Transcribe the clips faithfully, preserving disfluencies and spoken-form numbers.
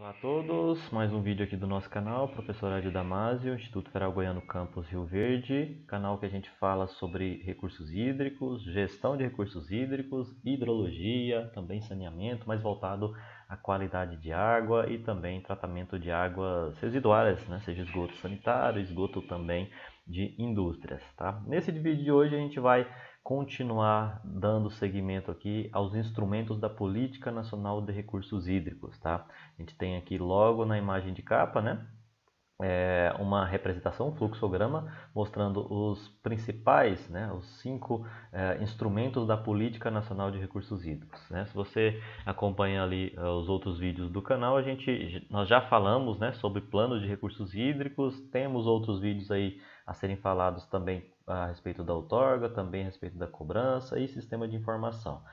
Olá a todos, mais um vídeo aqui do nosso canal, professor Adio Damasio, Instituto Federal Goiano Campus Rio Verde, canal que a gente fala sobre recursos hídricos, gestão de recursos hídricos, hidrologia, também saneamento, mais voltado à qualidade de água e também tratamento de águas residuárias, né? Seja esgoto sanitário, esgoto também de indústrias, tá? Nesse vídeo de hoje a gente vai continuar dando seguimento aqui aos instrumentos da Política Nacional de Recursos Hídricos, tá? A gente tem aqui logo na imagem de capa, né? É uma representação, um fluxograma, mostrando os principais, né, os cinco é, instrumentos da Política Nacional de Recursos Hídricos. Né? Se você acompanha ali uh, os outros vídeos do canal, a gente, nós já falamos, né, sobre planos de recursos hídricos, temos outros vídeos aí a serem falados também a respeito da outorga, também a respeito da cobrança e sistema de informação.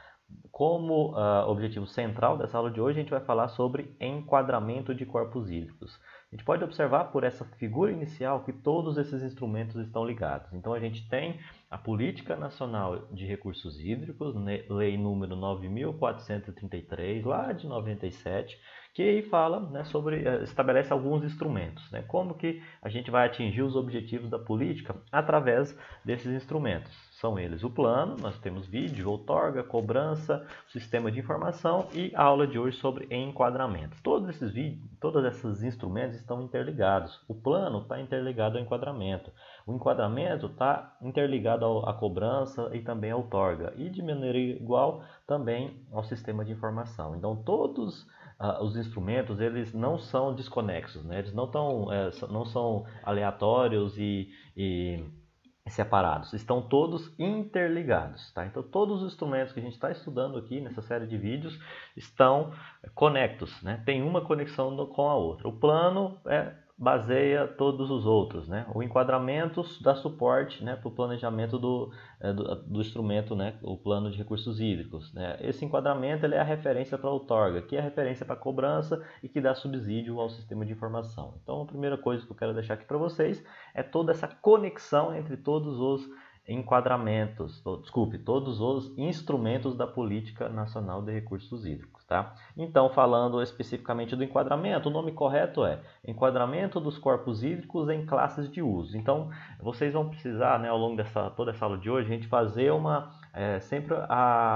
Como uh, objetivo central dessa aula de hoje, a gente vai falar sobre enquadramento de corpos hídricos. A gente pode observar por essa figura inicial que todos esses instrumentos estão ligados. Então a gente tem a Política Nacional de Recursos Hídricos, lei número nove mil quatrocentos e trinta e três, lá de noventa e sete, que aí fala, né, sobre, estabelece alguns instrumentos, né, como que a gente vai atingir os objetivos da política através desses instrumentos. São eles o plano, nós temos vídeo, outorga, cobrança, sistema de informação e a aula de hoje sobre enquadramento. Todos esses vídeos, todos esses instrumentos estão interligados. O plano está interligado ao enquadramento. O enquadramento está interligado à cobrança e também à outorga. E de maneira igual também ao sistema de informação. Então todos uh, os instrumentos eles não são desconexos, né? Eles não, tão, é, não são aleatórios e... e separados, estão todos interligados, tá? Então todos os instrumentos que a gente está estudando aqui nessa série de vídeos estão conectos, né? Tem uma conexão com a outra. O plano é, baseia todos os outros, né? O enquadramento dá suporte, né, para o planejamento do, é, do, do instrumento, né, o plano de recursos hídricos, né? Esse enquadramento ele é a referência para a outorga, que é a referência para a cobrança e que dá subsídio ao sistema de informação. Então a primeira coisa que eu quero deixar aqui para vocês é toda essa conexão entre todos os enquadramentos, to, desculpe, todos os instrumentos da Política Nacional de Recursos Hídricos, tá? Então, falando especificamente do enquadramento, o nome correto é enquadramento dos corpos hídricos em classes de uso. Então, vocês vão precisar, né, ao longo dessa toda essa aula de hoje, a gente fazer uma é, sempre a,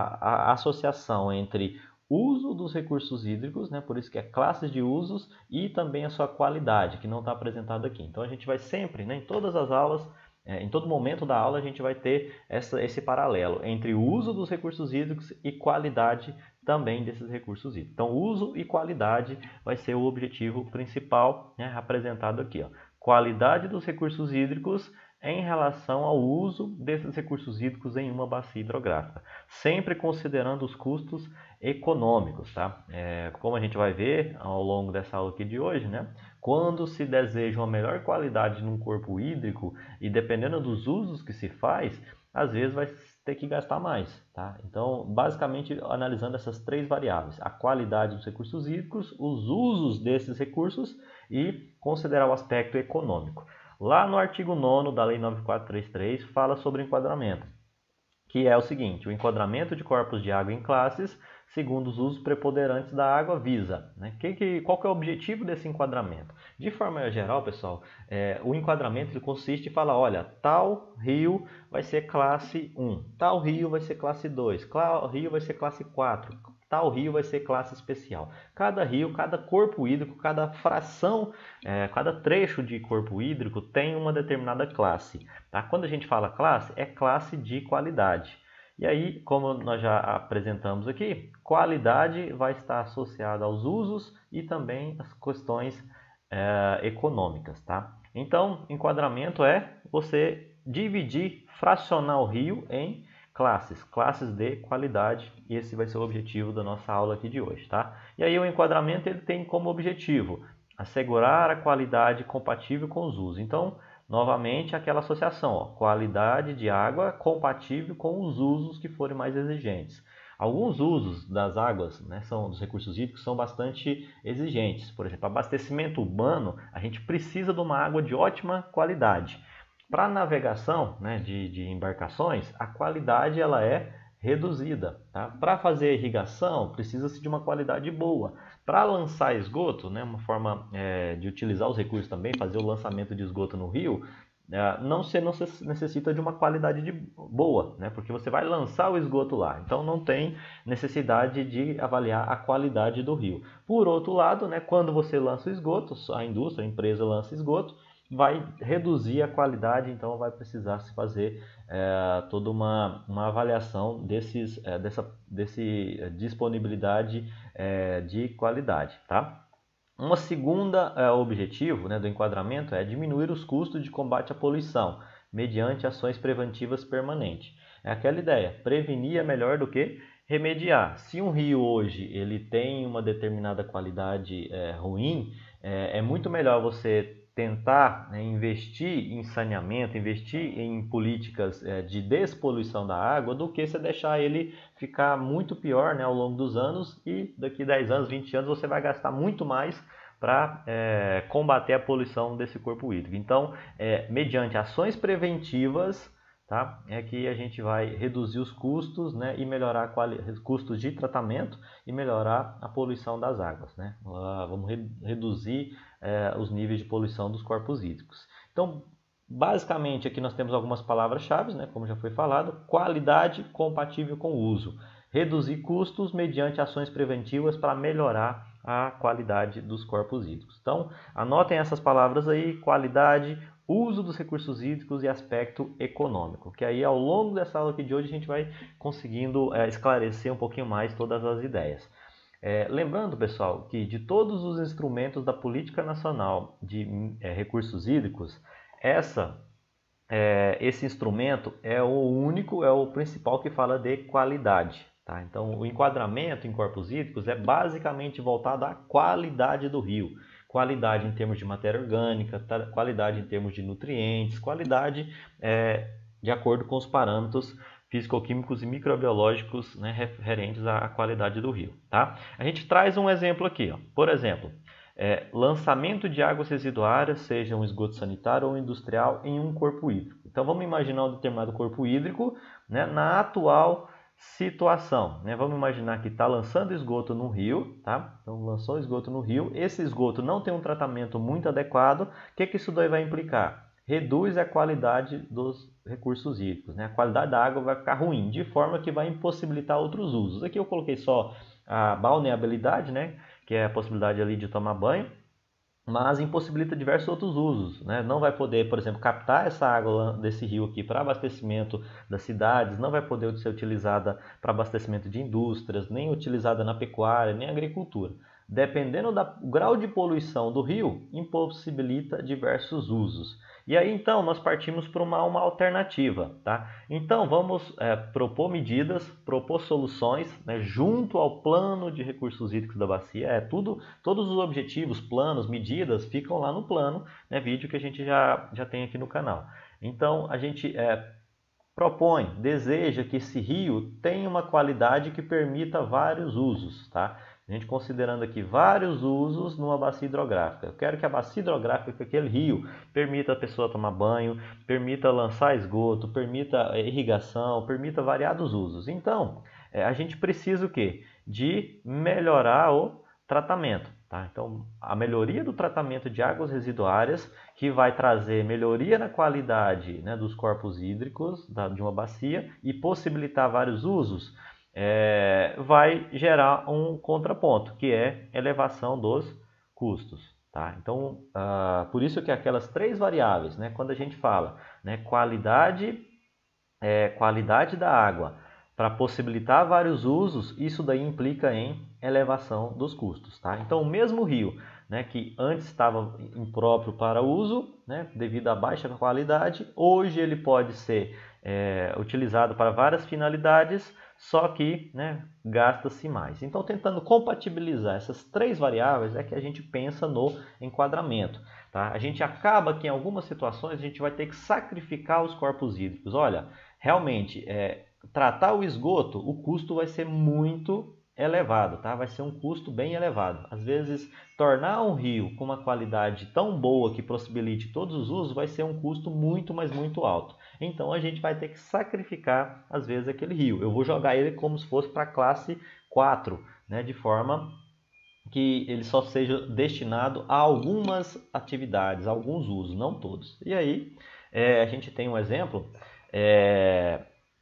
a associação entre uso dos recursos hídricos, né, por isso que é classes de usos, e também a sua qualidade, que não está apresentada aqui. Então a gente vai sempre, né, em todas as aulas, é, em todo momento da aula, a gente vai ter essa, esse paralelo entre o uso dos recursos hídricos e qualidade também desses recursos hídricos. Então uso e qualidade vai ser o objetivo principal, né, apresentado aqui. Ó. Qualidade dos recursos hídricos em relação ao uso desses recursos hídricos em uma bacia hidrográfica, sempre considerando os custos econômicos, tá? É, como a gente vai ver ao longo dessa aula aqui de hoje, né? Quando se deseja uma melhor qualidade num corpo hídrico e dependendo dos usos que se faz, às vezes vai ter que gastar mais, tá? Então, basicamente, analisando essas três variáveis, a qualidade dos recursos hídricos, os usos desses recursos e considerar o aspecto econômico. Lá no artigo nono da Lei nove mil quatrocentos e trinta e três fala sobre enquadramento, que é o seguinte: o enquadramento de corpos de água em classes segundo os usos preponderantes da água visa. Né? Que, que, qual que é o objetivo desse enquadramento? De forma geral, pessoal, é, o enquadramento ele consiste em falar, olha, tal rio vai ser classe um, tal rio vai ser classe dois, tal rio vai ser classe quatro, tal rio vai ser classe especial. Cada rio, cada corpo hídrico, cada fração, é, cada trecho de corpo hídrico tem uma determinada classe. Tá? Quando a gente fala classe, é classe de qualidade. E aí, como nós já apresentamos aqui, qualidade vai estar associada aos usos e também às questões é, econômicas. Tá? Então, enquadramento é você dividir, fracionar o rio em classes, classes de qualidade, e esse vai ser o objetivo da nossa aula aqui de hoje, tá? E aí o enquadramento ele tem como objetivo assegurar a qualidade compatível com os usos. Então, novamente aquela associação, ó, qualidade de água compatível com os usos que forem mais exigentes. Alguns usos das águas, né, são, dos recursos hídricos, são bastante exigentes. Por exemplo, abastecimento urbano, a gente precisa de uma água de ótima qualidade. Para navegação, né, de, de embarcações, a qualidade ela é reduzida. Tá? Para fazer irrigação, precisa-se de uma qualidade boa. Para lançar esgoto, né, uma forma é, de utilizar os recursos também, fazer o lançamento de esgoto no rio, é, não se não se necessita de uma qualidade de boa, né, porque você vai lançar o esgoto lá. Então não tem necessidade de avaliar a qualidade do rio. Por outro lado, né, quando você lança o esgoto, a indústria, a empresa lança esgoto, vai reduzir a qualidade, então vai precisar se fazer é, toda uma, uma avaliação desses, é, dessa desse disponibilidade é, de qualidade. Tá? Uma segunda é, objetivo, né, do enquadramento é diminuir os custos de combate à poluição mediante ações preventivas permanentes. É aquela ideia, prevenir é melhor do que remediar. Se um rio hoje ele tem uma determinada qualidade é, ruim, é, é muito melhor você tentar, né, investir em saneamento, investir em políticas é, de despoluição da água, do que você deixar ele ficar muito pior, né, ao longo dos anos, e daqui dez anos, vinte anos você vai gastar muito mais para é, combater a poluição desse corpo hídrico. Então, é, mediante ações preventivas, tá, é que a gente vai reduzir os custos, né, e melhorar os custos de tratamento e melhorar a poluição das águas. Né? Vamos re reduzir é, os níveis de poluição dos corpos hídricos. Então, basicamente, aqui nós temos algumas palavras-chave, né, como já foi falado: qualidade compatível com o uso, reduzir custos mediante ações preventivas para melhorar a qualidade dos corpos hídricos. Então, anotem essas palavras aí: qualidade, uso dos recursos hídricos e aspecto econômico, que aí ao longo dessa aula aqui de hoje a gente vai conseguindo é, esclarecer um pouquinho mais todas as ideias. É, lembrando, pessoal, que de todos os instrumentos da Política Nacional de é, Recursos Hídricos, essa, é, esse instrumento é o único, é o principal que fala de qualidade. Tá? Então, o enquadramento em corpos hídricos é basicamente voltado à qualidade do rio. Qualidade em termos de matéria orgânica, qualidade em termos de nutrientes, qualidade é, de acordo com os parâmetros físico-químicos e microbiológicos, né, referentes à qualidade do rio. Tá? A gente traz um exemplo aqui. Ó. Por exemplo, é, lançamento de águas residuárias, seja um esgoto sanitário ou industrial, em um corpo hídrico. Então vamos imaginar um determinado corpo hídrico, né, na atual situação, né? Vamos imaginar que está lançando esgoto no rio, tá? Então lançou esgoto no rio, esse esgoto não tem um tratamento muito adequado. O que, que isso daí vai implicar? Reduz a qualidade dos recursos hídricos, né? A qualidade da água vai ficar ruim, de forma que vai impossibilitar outros usos. Aqui eu coloquei só a balneabilidade, né? Que é a possibilidade ali de tomar banho, mas impossibilita diversos outros usos, né? Não vai poder, por exemplo, captar essa água desse rio aqui para abastecimento das cidades, não vai poder ser utilizada para abastecimento de indústrias, nem utilizada na pecuária, nem agricultura. Dependendo do grau de poluição do rio, impossibilita diversos usos. E aí então nós partimos para uma, uma alternativa, tá? Então vamos é, propor medidas, propor soluções, né, junto ao plano de recursos hídricos da bacia. É tudo, todos os objetivos, planos, medidas ficam lá no plano, né, vídeo que a gente já, já tem aqui no canal. Então a gente é, propõe, deseja que esse rio tenha uma qualidade que permita vários usos, tá? A gente considerando aqui vários usos numa bacia hidrográfica. Eu quero que a bacia hidrográfica, aquele rio, permita a pessoa tomar banho, permita lançar esgoto, permita irrigação, permita variados usos. Então, a gente precisa o quê? De melhorar o tratamento. Tá? Então, a melhoria do tratamento de águas residuárias, que vai trazer melhoria na qualidade, né, dos corpos hídricos da, de uma bacia e possibilitar vários usos, é, vai gerar um contraponto, que é elevação dos custos. Tá? Então, uh, por isso que aquelas três variáveis, né, quando a gente fala, né, qualidade, é, qualidade da água, para possibilitar vários usos, isso daí implica em elevação dos custos. Tá? Então, o mesmo rio, né, que antes estava impróprio para uso, né, devido à baixa qualidade, hoje ele pode ser é, utilizado para várias finalidades, só que, né, gasta-se mais. Então, tentando compatibilizar essas três variáveis, é que a gente pensa no enquadramento. Tá? A gente acaba que em algumas situações a gente vai ter que sacrificar os corpos hídricos. Olha, realmente, é, tratar o esgoto, o custo vai ser muito elevado, tá? Vai ser um custo bem elevado. Às vezes, tornar um rio com uma qualidade tão boa que possibilite todos os usos vai ser um custo muito, mas muito alto. então a gente vai ter que sacrificar, às vezes, aquele rio. Eu vou jogar ele como se fosse para a classe quatro, né, de forma que ele só seja destinado a algumas atividades, a alguns usos, não todos. E aí, é, a gente tem um exemplo, é,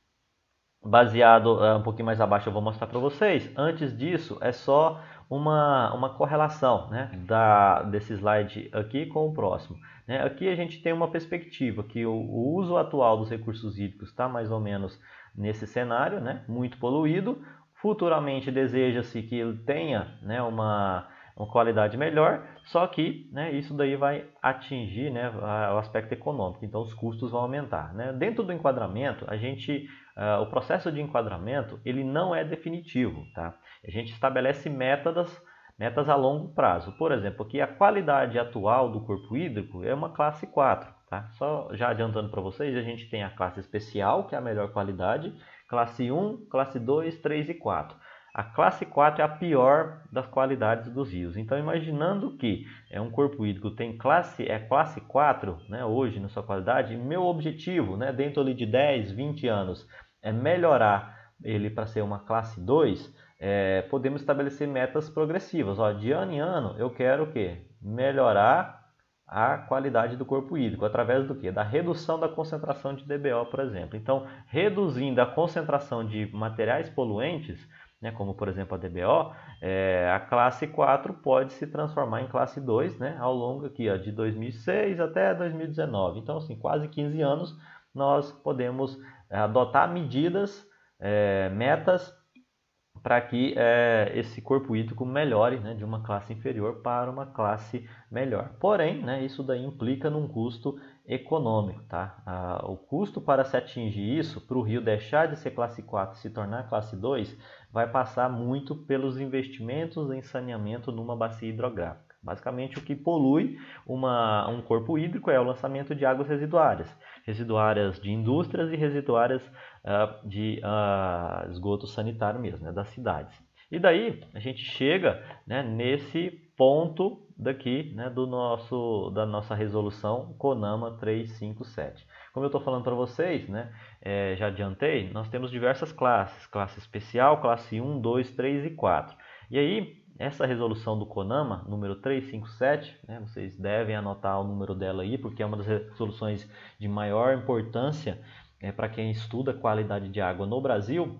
baseado é, um pouquinho mais abaixo, eu vou mostrar para vocês. Antes disso, é só uma, uma correlação, né, da, desse slide aqui com o próximo. Né? Aqui a gente tem uma perspectiva que o, o uso atual dos recursos hídricos está mais ou menos nesse cenário, né, muito poluído. Futuramente deseja-se que ele tenha, né, uma, uma qualidade melhor, só que, né, isso daí vai atingir, né, o aspecto econômico, então os custos vão aumentar. Né? Dentro do enquadramento, a gente, uh, o processo de enquadramento ele não é definitivo. Tá? A gente estabelece metas, metas a longo prazo. Por exemplo, aqui a qualidade atual do corpo hídrico é uma classe quatro. Tá? Só já adiantando para vocês, a gente tem a classe especial, que é a melhor qualidade, classe um, classe dois, três e quatro. A classe quatro é a pior das qualidades dos rios. Então, imaginando que é um corpo hídrico tem classe, é classe quatro, né, hoje na sua qualidade, meu objetivo, né, dentro ali de dez, vinte anos, é melhorar ele para ser uma classe dois, é, podemos estabelecer metas progressivas. Ó, de ano em ano, eu quero o quê? Melhorar a qualidade do corpo hídrico, através do quê? Da redução da concentração de D B O, por exemplo. Então, reduzindo a concentração de materiais poluentes, né, como por exemplo a D B O, é, a classe quatro pode se transformar em classe dois, né, ao longo aqui, ó, de dois mil e seis até dois mil e dezenove. Então, assim, quase quinze anos, nós podemos adotar medidas, é, metas, para que é, esse corpo hídrico melhore, né, de uma classe inferior para uma classe melhor. Porém, né, isso daí implica num custo econômico. Tá? Ah, o custo para se atingir isso, para o rio deixar de ser classe quatro e se tornar classe dois, vai passar muito pelos investimentos em saneamento numa bacia hidrográfica. Basicamente, o que polui uma, um corpo hídrico é o lançamento de águas residuárias. Residuárias de indústrias e residuárias uh, de uh, esgoto sanitário mesmo, né, das cidades. E daí a gente chega, né, nesse ponto daqui, né, do nosso, da nossa resolução CONAMA trezentos e cinquenta e sete. Como eu estou falando para vocês, né, é, já adiantei, nós temos diversas classes. Classe especial, classe um, dois, três e quatro. E aí, essa resolução do CONAMA, número trezentos e cinquenta e sete, né, vocês devem anotar o número dela aí, porque é uma das resoluções de maior importância é, para quem estuda qualidade de água no Brasil,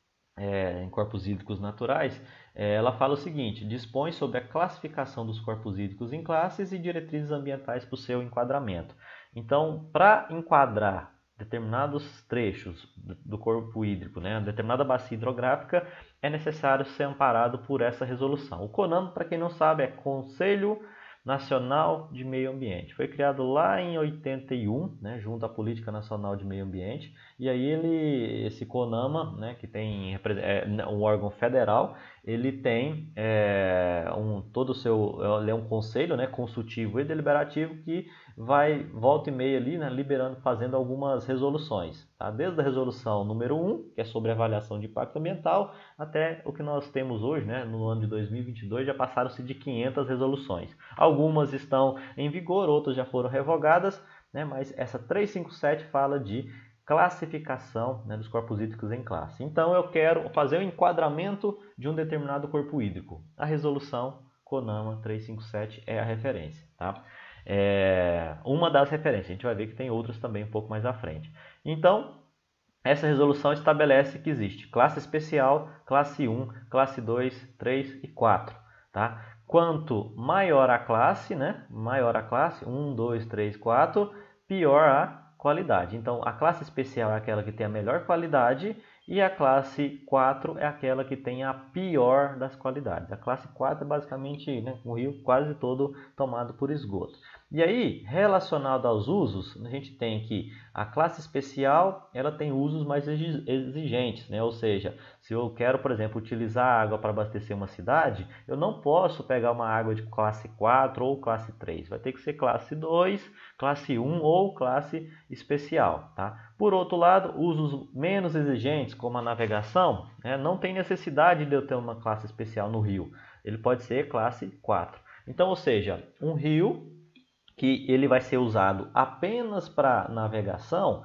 é, em corpos hídricos naturais. É, ela fala o seguinte: dispõe sobre a classificação dos corpos hídricos em classes e diretrizes ambientais para o seu enquadramento. Então, para enquadrar determinados trechos do corpo hídrico, né, determinada bacia hidrográfica, é necessário ser amparado por essa resolução. O CONAMA, para quem não sabe, é Conselho Nacional de Meio Ambiente. Foi criado lá em oitenta e um, né, junto à Política Nacional de Meio Ambiente. E aí ele, esse CONAMA, né, que tem é, um órgão federal, ele tem é, um, todo o seu, ele é um conselho, né, consultivo e deliberativo que vai volta e meia ali, né, liberando, fazendo algumas resoluções, tá? Desde a resolução número um, que é sobre avaliação de impacto ambiental, até o que nós temos hoje, né, no ano de dois mil e vinte e dois, já passaram-se de quinhentas resoluções. Algumas estão em vigor, outras já foram revogadas, né, mas essa trezentos e cinquenta e sete fala de classificação, né, dos corpos hídricos em classe. Então eu quero fazer o enquadramento de um determinado corpo hídrico. A resolução CONAMA trezentos e cinquenta e sete é a referência, tá? É uma das referências, a gente vai ver que tem outras também um pouco mais à frente. Então, essa resolução estabelece que existe classe especial, classe um, classe dois, três e quatro. Tá? Quanto maior a classe, né? maior a classe, um, dois, três, quatro, pior a qualidade. Então, a classe especial é aquela que tem a melhor qualidade e a classe quatro é aquela que tem a pior das qualidades. A classe quatro é basicamente, né, um rio quase todo tomado por esgoto. E aí, relacionado aos usos, a gente tem que a classe especial, ela tem usos mais exigentes, né? Ou seja, se eu quero, por exemplo, utilizar água para abastecer uma cidade, eu não posso pegar uma água de classe quatro ou classe três. Vai ter que ser classe dois, classe um ou classe especial, tá? Por outro lado, usos menos exigentes, como a navegação, né, não tem necessidade de eu ter uma classe especial no rio. Ele pode ser classe quatro. Então, ou seja, um rio que ele vai ser usado apenas para navegação,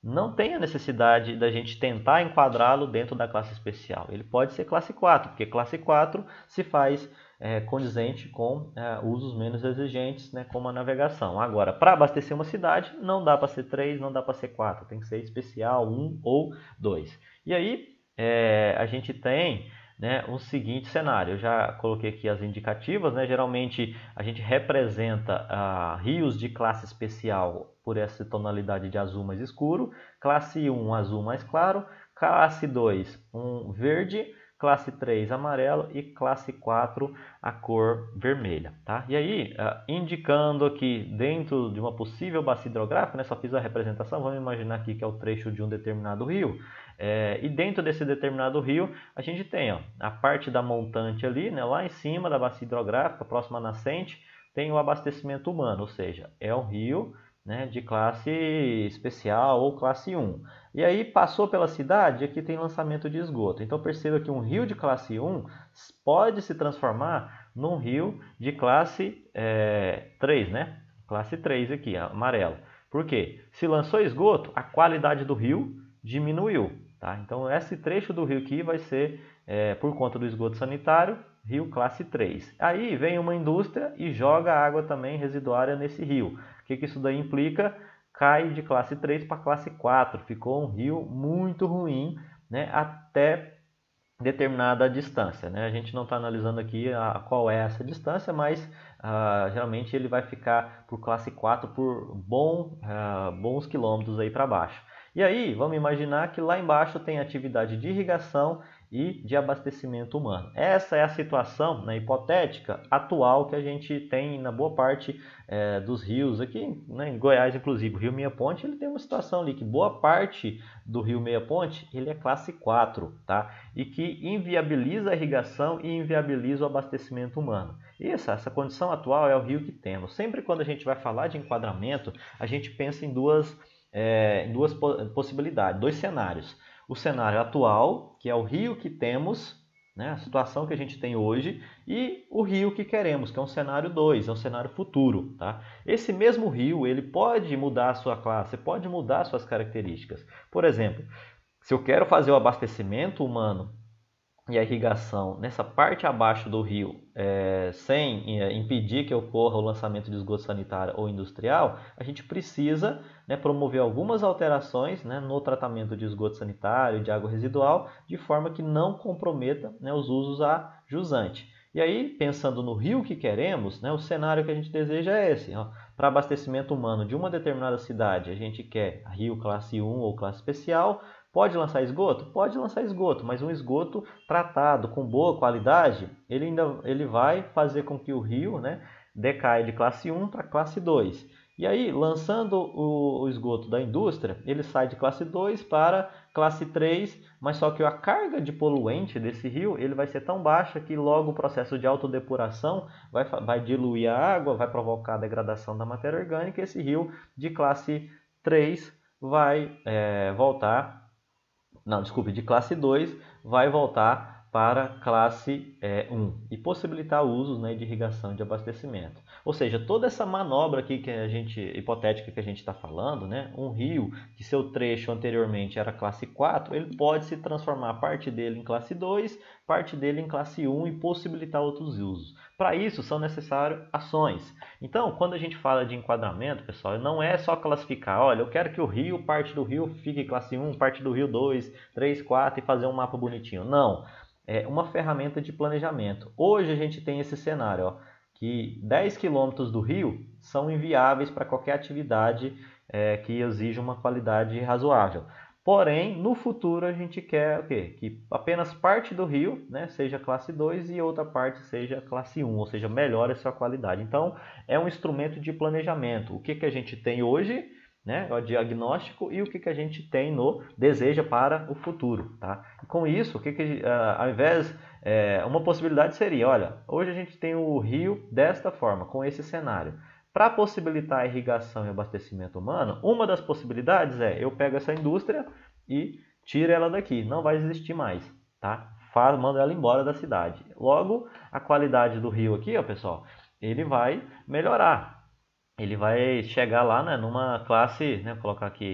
não tem a necessidade da gente tentar enquadrá-lo dentro da classe especial. Ele pode ser classe quatro, porque classe quatro se faz é, condizente com é, usos menos exigentes, né, como a navegação. Agora, para abastecer uma cidade, não dá para ser três, não dá para ser quatro, tem que ser especial um ou dois. E aí, é, a gente tem, né, o seguinte cenário. Eu já coloquei aqui as indicativas, né? Geralmente a gente representa ah, rios de classe especial por essa tonalidade de azul mais escuro, classe um azul mais claro, classe dois um verde, classe três amarelo e classe quatro a cor vermelha, tá? E aí, ah, indicando aqui dentro de uma possível bacia hidrográfica, né, só fiz a representação, vamos imaginar aqui que é o trecho de um determinado rio. É, e dentro desse determinado rio, a gente tem ó, a parte da montante ali, né, lá em cima da bacia hidrográfica, próxima à nascente, tem o abastecimento humano, ou seja, é um rio, né, de classe especial ou classe um. E aí passou pela cidade, aqui tem lançamento de esgoto. Então perceba que um rio de classe um pode se transformar num rio de classe é, três, né? Classe três aqui, amarelo. Por quê? Se lançou esgoto, a qualidade do rio diminuiu. Tá? Então esse trecho do rio aqui vai ser, é, por conta do esgoto sanitário, rio classe três. Aí vem uma indústria e joga água também residuária nesse rio. O que, que isso daí implica? Cai de classe três para classe quatro. Ficou um rio muito ruim, né, até determinada distância. Né? A gente não está analisando aqui a, qual é essa distância, mas ah, geralmente ele vai ficar por classe quatro por bom, ah, bons quilômetros aí para baixo. E aí, vamos imaginar que lá embaixo tem atividade de irrigação e de abastecimento humano. Essa é a situação, né, hipotética atual que a gente tem na boa parte é, dos rios aqui, né, em Goiás, inclusive. O Rio Meia Ponte ele tem uma situação ali que boa parte do Rio Meia Ponte ele é classe quatro, tá? E que inviabiliza a irrigação e inviabiliza o abastecimento humano. Isso, essa condição atual é o rio que temos. Sempre quando a gente vai falar de enquadramento, a gente pensa em duas É, em duas possibilidades, dois cenários. O cenário atual, que é o rio que temos, né, a situação que a gente tem hoje, e o rio que queremos, que é um cenário dois, é um cenário futuro. Tá? Esse mesmo rio ele pode mudar a sua classe, pode mudar suas características. Por exemplo, se eu quero fazer o abastecimento humano e a irrigação nessa parte abaixo do rio, é, sem é, impedir que ocorra o lançamento de esgoto sanitário ou industrial, a gente precisa, né, promover algumas alterações, né, no tratamento de esgoto sanitário e de água residual, de forma que não comprometa, né, os usos a jusante. E aí, pensando no rio que queremos, né, o cenário que a gente deseja é esse. Para abastecimento humano de uma determinada cidade, a gente quer rio classe um ou classe especial. Pode lançar esgoto? Pode lançar esgoto, mas um esgoto tratado com boa qualidade, ele ainda ele vai fazer com que o rio, né, decaia de classe um para classe dois. E aí, lançando o, o esgoto da indústria, ele sai de classe dois para classe três, mas só que a carga de poluente desse rio ele vai ser tão baixa que logo o processo de autodepuração vai, vai diluir a água, vai provocar a degradação da matéria orgânica e esse rio de classe três vai é, voltar Não, desculpe, de classe dois vai voltar para classe é, um e possibilitar usos, né, de irrigação e de abastecimento. Ou seja, toda essa manobra aqui que a gente, hipotética que a gente está falando, né, um rio que seu trecho anteriormente era classe quatro, ele pode se transformar parte dele em classe dois, parte dele em classe um e possibilitar outros usos. Para isso são necessárias ações. Então, quando a gente fala de enquadramento, pessoal, não é só classificar, olha, eu quero que o rio, parte do rio fique classe um, parte do rio dois, três, quatro e fazer um mapa bonitinho. Não, é uma ferramenta de planejamento. Hoje a gente tem esse cenário, ó, que dez quilômetros do rio são inviáveis para qualquer atividade é, que exija uma qualidade razoável. Porém, no futuro a gente quer o quê? Que apenas parte do rio, né, seja classe dois e outra parte seja classe um, ou seja, melhore a sua qualidade. Então, é um instrumento de planejamento. O que, que a gente tem hoje, né, é o diagnóstico, e o que, que a gente tem no deseja para o futuro. Tá? E com isso, o que, que uh, ao invés, é, uma possibilidade seria, olha, hoje a gente tem o rio desta forma, com esse cenário. Para possibilitar a irrigação e abastecimento humano, uma das possibilidades é eu pego essa indústria e tiro ela daqui, não vai existir mais, tá? Faz, mando ela embora da cidade. Logo, a qualidade do rio aqui, ó, pessoal, ele vai melhorar. Ele vai chegar lá, né, numa classe, né, vou colocar aqui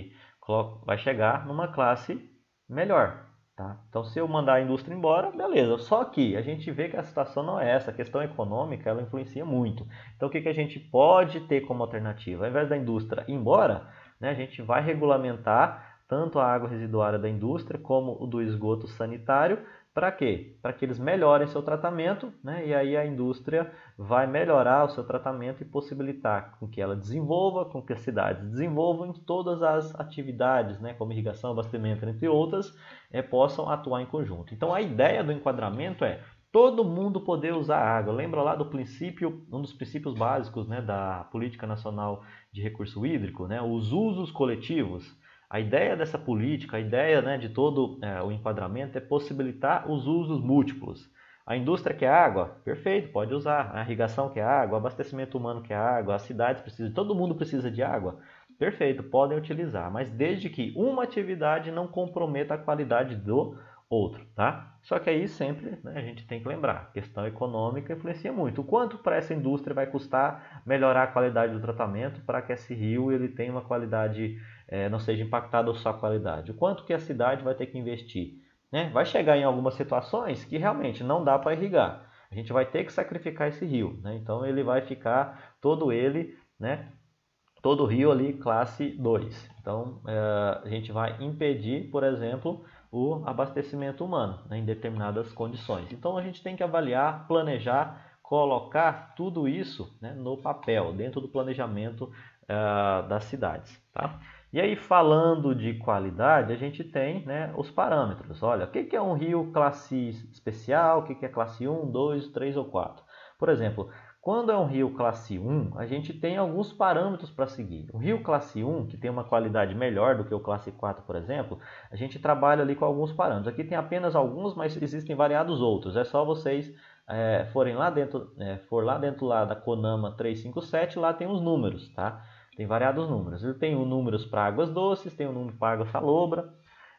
vai chegar numa classe melhor. Tá? Então, se eu mandar a indústria embora, beleza. Só que a gente vê que a situação não é essa. A questão econômica, ela influencia muito. Então, o que, que a gente pode ter como alternativa? Ao invés da indústria ir embora, né, a gente vai regulamentar tanto a água residuária da indústria como o do esgoto sanitário. Para quê? Para que eles melhorem seu tratamento, né? E aí a indústria vai melhorar o seu tratamento e possibilitar com que ela desenvolva, com que as cidades desenvolvam em todas as atividades, né? Como irrigação, abastecimento, entre outras, é, possam atuar em conjunto. Então a ideia do enquadramento é todo mundo poder usar água. Lembra lá do princípio, um dos princípios básicos, né, da Política Nacional de Recurso Hídrico, né? Os usos coletivos. A ideia dessa política, a ideia, né, de todo é, o enquadramento é possibilitar os usos múltiplos. A indústria quer água? Perfeito, pode usar. A irrigação quer água, o abastecimento humano quer água, as cidades precisam, todo mundo precisa de água? Perfeito, podem utilizar, mas desde que uma atividade não comprometa a qualidade do outro, tá? Só que aí sempre, né, a gente tem que lembrar, a questão econômica influencia muito. O quanto para essa indústria vai custar melhorar a qualidade do tratamento para que esse rio ele tenha uma qualidade, é, não seja impactada só a qualidade? O quanto que a cidade vai ter que investir? Né? Vai chegar em algumas situações que realmente não dá para irrigar. A gente vai ter que sacrificar esse rio, né? Então ele vai ficar todo ele, né? Todo o rio ali classe dois. Então é, a gente vai impedir, por exemplo, o abastecimento humano, né, em determinadas condições. Então a gente tem que avaliar, planejar, colocar tudo isso, né, no papel, dentro do planejamento é, das cidades. Tá? E aí, falando de qualidade, a gente tem, né, os parâmetros. Olha, o que é um rio classe especial, o que é classe um, dois, três ou quatro? Por exemplo, quando é um rio classe um, a gente tem alguns parâmetros para seguir. O rio classe um, que tem uma qualidade melhor do que o classe quatro, por exemplo, a gente trabalha ali com alguns parâmetros. Aqui tem apenas alguns, mas existem variados outros. É só vocês é, forem lá dentro, é, for lá dentro lá da CONAMA trezentos e cinquenta e sete, lá tem os números, tá? Tem variados números. Eu tenho números para águas doces, tem o número para água salobra,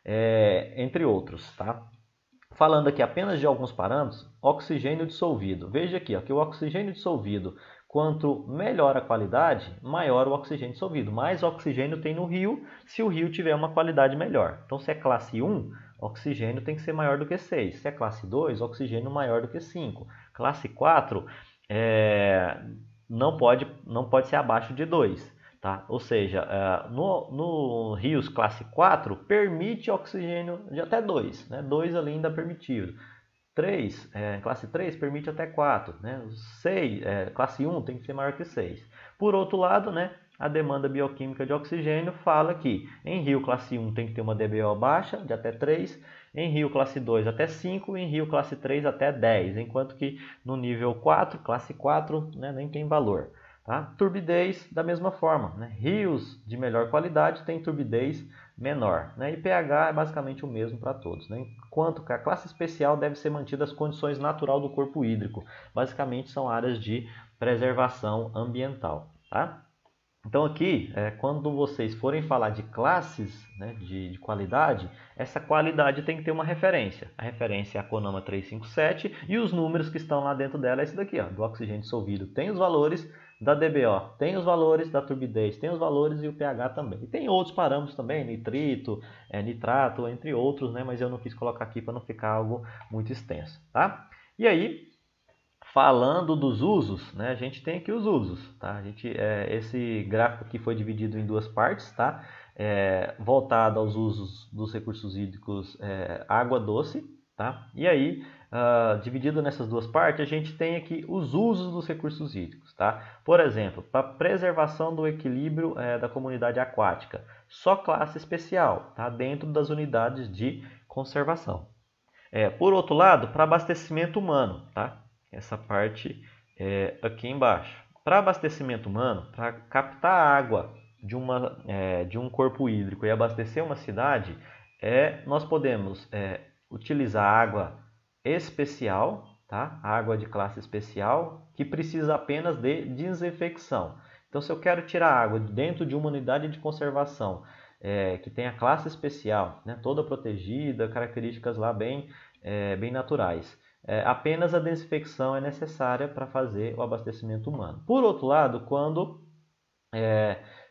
é, entre outros, tá? Falando aqui apenas de alguns parâmetros, oxigênio dissolvido. Veja aqui ó, que o oxigênio dissolvido, quanto melhor a qualidade, maior o oxigênio dissolvido. Mais oxigênio tem no rio, se o rio tiver uma qualidade melhor. Então, se é classe um, oxigênio tem que ser maior do que seis. Se é classe dois, oxigênio maior do que cinco. Classe quatro, é, não, pode, não pode ser abaixo de dois. Tá? Ou seja, no, no rios classe quatro, permite oxigênio de até dois, né? dois ali ainda permitido. três, é, classe três permite até quatro, né? seis, é, classe um tem que ser maior que seis. Por outro lado, né, a demanda bioquímica de oxigênio fala que em rio classe um tem que ter uma D B O baixa, de até três, em rio classe dois até cinco, em rio classe três até dez, enquanto que no nível quatro, classe quatro, né, nem tem valor. Tá? Turbidez da mesma forma, né? Rios de melhor qualidade têm turbidez menor, né? E pH é basicamente o mesmo para todos, né? Enquanto que a classe especial deve ser mantida as condições naturais do corpo hídrico, basicamente são áreas de preservação ambiental. Tá? Então aqui, é, quando vocês forem falar de classes, né, de, de qualidade, essa qualidade tem que ter uma referência. A referência é a CONAMA trezentos e cinquenta e sete e os números que estão lá dentro dela é esse daqui, ó, do oxigênio dissolvido tem os valores, da D B O tem os valores, da turbidez tem os valores e o pH também. E tem outros parâmetros também, nitrito, é, nitrato, entre outros, né, mas eu não quis colocar aqui para não ficar algo muito extenso. Tá? E aí, falando dos usos, né, a gente tem aqui os usos. Tá? A gente, é, esse gráfico aqui foi dividido em duas partes, tá? É, voltado aos usos dos recursos hídricos, é, água doce. Tá? E aí, uh, dividido nessas duas partes, a gente tem aqui os usos dos recursos hídricos. Tá? Por exemplo, para preservação do equilíbrio é, da comunidade aquática, só classe especial, tá? Dentro das unidades de conservação. É, por outro lado, para abastecimento humano, tá? Essa parte é, aqui embaixo. Para abastecimento humano, para captar água de, uma, é, de um corpo hídrico e abastecer uma cidade, é, nós podemos é, utilizar água especial, tá? Água de classe especial, que precisa apenas de desinfecção. Então, se eu quero tirar água dentro de uma unidade de conservação, é, que tem a classe especial, né, toda protegida, características lá bem, é, bem naturais, é, apenas a desinfecção é necessária para fazer o abastecimento humano. Por outro lado, quando é,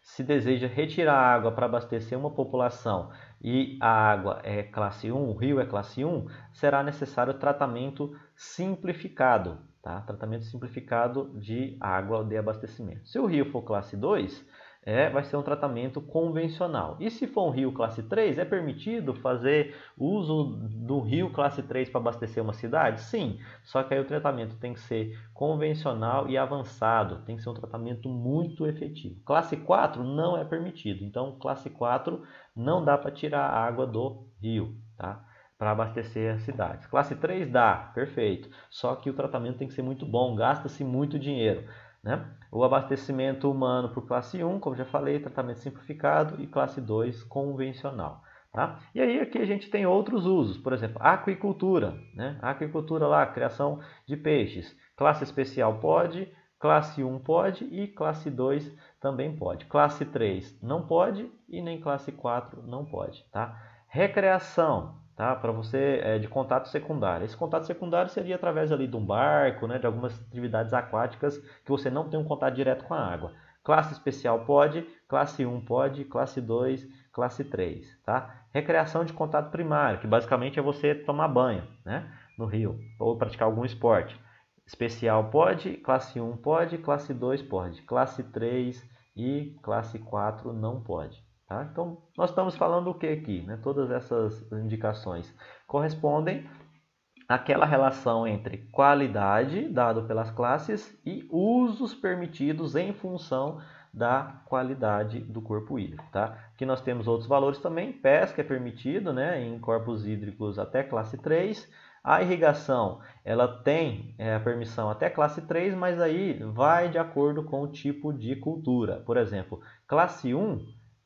se deseja retirar água para abastecer uma população e a água é classe um, o rio é classe um, será necessário tratamento simplificado, tá? Tratamento simplificado de água de abastecimento. Se o rio for classe dois, é, vai ser um tratamento convencional. E se for um rio classe três, é permitido fazer uso do rio classe três para abastecer uma cidade? Sim, só que aí o tratamento tem que ser convencional e avançado, tem que ser um tratamento muito efetivo. Classe quatro não é permitido, então classe quatro não dá para tirar a água do rio, tá? Para abastecer as cidades. Classe três dá, perfeito, só que o tratamento tem que ser muito bom, gasta-se muito dinheiro, né? O abastecimento humano por classe um, como já falei, tratamento simplificado, e classe dois, convencional. Tá? E aí aqui a gente tem outros usos, por exemplo, aquicultura, né? Aquicultura lá, criação de peixes. Classe especial pode, classe um pode e classe dois também pode. Classe três não pode e nem classe quatro não pode. Tá? Recreação. Tá? Para você, é, de contato secundário. Esse contato secundário seria através ali de um barco, né, de algumas atividades aquáticas que você não tem um contato direto com a água. Classe especial pode, classe um pode, classe dois, classe três. Tá? Recreação de contato primário, que basicamente é você tomar banho, né, no rio ou praticar algum esporte. Especial pode, classe um pode, classe dois pode, classe três e classe quatro não pode. Tá? Então, nós estamos falando o que aqui? Né? Todas essas indicações correspondem àquela relação entre qualidade dado pelas classes e usos permitidos em função da qualidade do corpo hídrico. Tá? Aqui nós temos outros valores também. Pesca é permitido, né, em corpos hídricos até classe três. A irrigação, ela tem é, a permissão até classe três, mas aí vai de acordo com o tipo de cultura. Por exemplo, classe um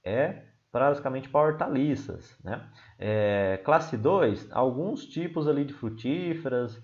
é basicamente para hortaliças, né? É, classe dois, alguns tipos ali de frutíferas,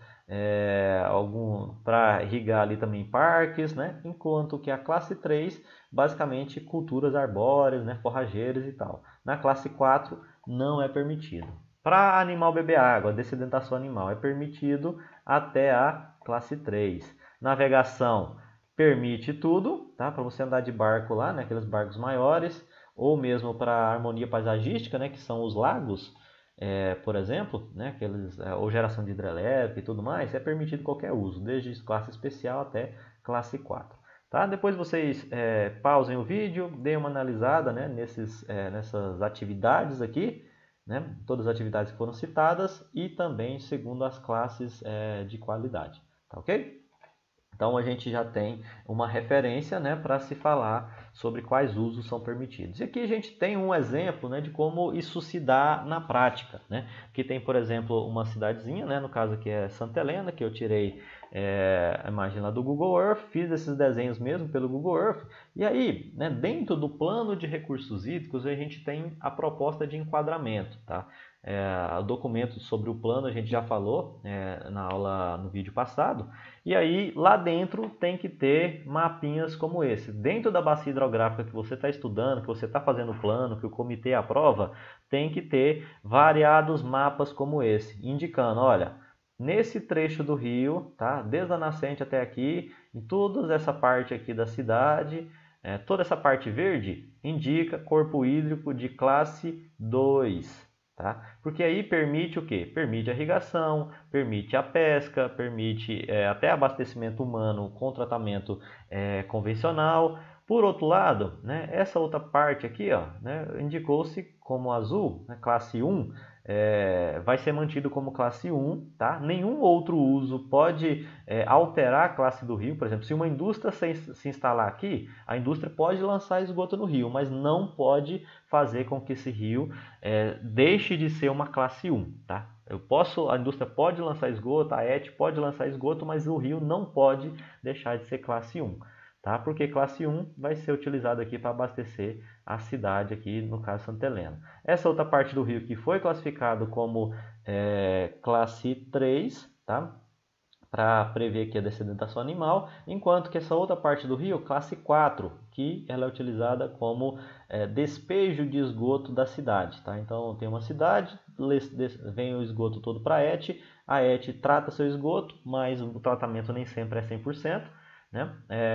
é, algum para irrigar ali também parques, né? Enquanto que a classe três, basicamente culturas arbóreas, né? Forrageiras e tal. Na classe quatro não é permitido. Para animal beber água, dessedentação animal é permitido até a classe três. Navegação permite tudo, tá? Para você andar de barco lá, né? Aqueles barcos maiores, ou mesmo para a harmonia paisagística, né? Que são os lagos, é, por exemplo, né? Aqueles, é, ou geração de hidrelétrica e tudo mais, é permitido qualquer uso, desde classe especial até classe quatro. Tá? Depois vocês é, pausem o vídeo, deem uma analisada, né? Nesses, é, nessas atividades aqui, né? Todas as atividades que foram citadas e também segundo as classes é, de qualidade. Tá ok? Então a gente já tem uma referência, né, para se falar sobre quais usos são permitidos. E aqui a gente tem um exemplo, né, de como isso se dá na prática. Né? Aqui tem, por exemplo, uma cidadezinha, né, no caso aqui é Santa Helena, que eu tirei é, a imagem lá do Google Earth, fiz esses desenhos mesmo pelo Google Earth. E aí, né, dentro do plano de recursos hídricos, a gente tem a proposta de enquadramento. Tá? É, o documento sobre o plano a gente já falou é, na aula, no vídeo passado. E aí, lá dentro tem que ter mapinhas como esse. Dentro da bacia hidrográfica que você está estudando, que você está fazendo o plano, que o comitê aprova, tem que ter variados mapas como esse, indicando, olha, nesse trecho do rio, tá, desde a nascente até aqui, em toda essa parte aqui da cidade, é, toda essa parte verde indica corpo hídrico de classe dois. Tá? Porque aí permite o quê? Permite a irrigação, permite a pesca, permite é, até abastecimento humano com tratamento é, convencional. Por outro lado, né, essa outra parte aqui, ó, né, indicou-se como azul, né, classe um, é, vai ser mantido como classe um. Tá? Nenhum outro uso pode é, alterar a classe do rio. Por exemplo, se uma indústria se, se instalar aqui, a indústria pode lançar esgoto no rio, mas não pode fazer com que esse rio é, deixe de ser uma classe um. Tá? Eu posso, a indústria pode lançar esgoto, a E T pode lançar esgoto, mas o rio não pode deixar de ser classe um. Tá? Porque classe um vai ser utilizado aqui para abastecer a cidade aqui, no caso Santa Helena. Essa outra parte do rio que foi classificado como é, classe três, tá? Para prever aqui a dessedentação animal, enquanto que essa outra parte do rio, classe quatro, que ela é utilizada como é, despejo de esgoto da cidade. Tá? Então tem uma cidade, vem o esgoto todo para a E T, a E T trata seu esgoto, mas o tratamento nem sempre é cem por cento. né?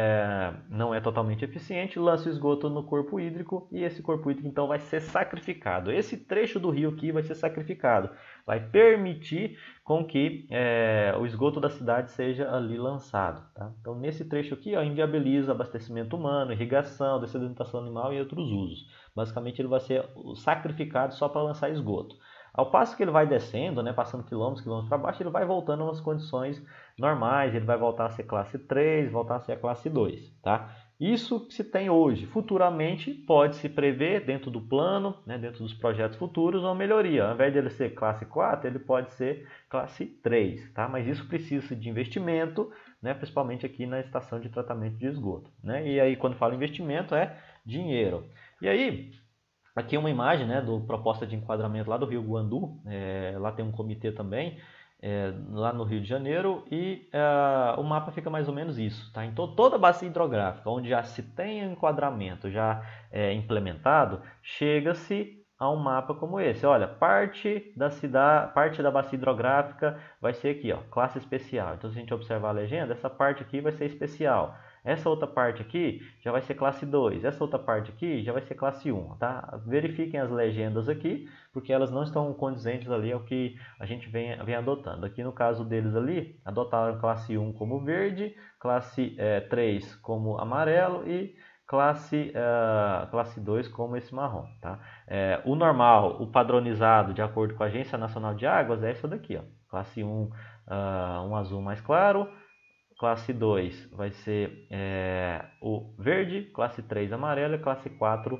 É, não é totalmente eficiente, lança o esgoto no corpo hídrico e esse corpo hídrico então vai ser sacrificado. Esse trecho do rio aqui vai ser sacrificado, vai permitir com que é, o esgoto da cidade seja ali lançado. Tá? Então nesse trecho aqui ó, inviabiliza abastecimento humano, irrigação, dessedimentação animal e outros usos. Basicamente ele vai ser sacrificado só para lançar esgoto. Ao passo que ele vai descendo, né, passando quilômetros, quilômetros para baixo, ele vai voltando nas condições normais, ele vai voltar a ser classe três, voltar a ser a classe dois. Tá? Isso que se tem hoje. Futuramente pode-se prever dentro do plano, né, dentro dos projetos futuros, uma melhoria. Ao invés de ele ser classe quatro, ele pode ser classe três. Tá? Mas isso precisa de investimento, né, principalmente aqui na estação de tratamento de esgoto. Né? E aí quando falo investimento é dinheiro. E aí... Aqui é uma imagem, né, do proposta de enquadramento lá do Rio Guandu, é, lá tem um comitê também, é, lá no Rio de Janeiro, e é, o mapa fica mais ou menos isso. Tá? Então toda a bacia hidrográfica, onde já se tem enquadramento já é, implementado, chega-se a um mapa como esse. Olha, parte da cidade, parte da bacia hidrográfica vai ser aqui, ó, classe especial. Então se a gente observar a legenda, essa parte aqui vai ser especial. Essa outra parte aqui já vai ser classe dois, essa outra parte aqui já vai ser classe um, tá? Verifiquem as legendas aqui, porque elas não estão condizentes ali ao que a gente vem, vem adotando. Aqui no caso deles ali, adotaram classe um como verde, classe é, três como amarelo e classe, uh, classe dois como esse marrom, tá? É, o normal, o padronizado de acordo com a Agência Nacional de Águas é essa daqui, ó. Classe um, uh, um azul mais claro, classe dois vai ser é, o verde, classe três amarelo e classe quatro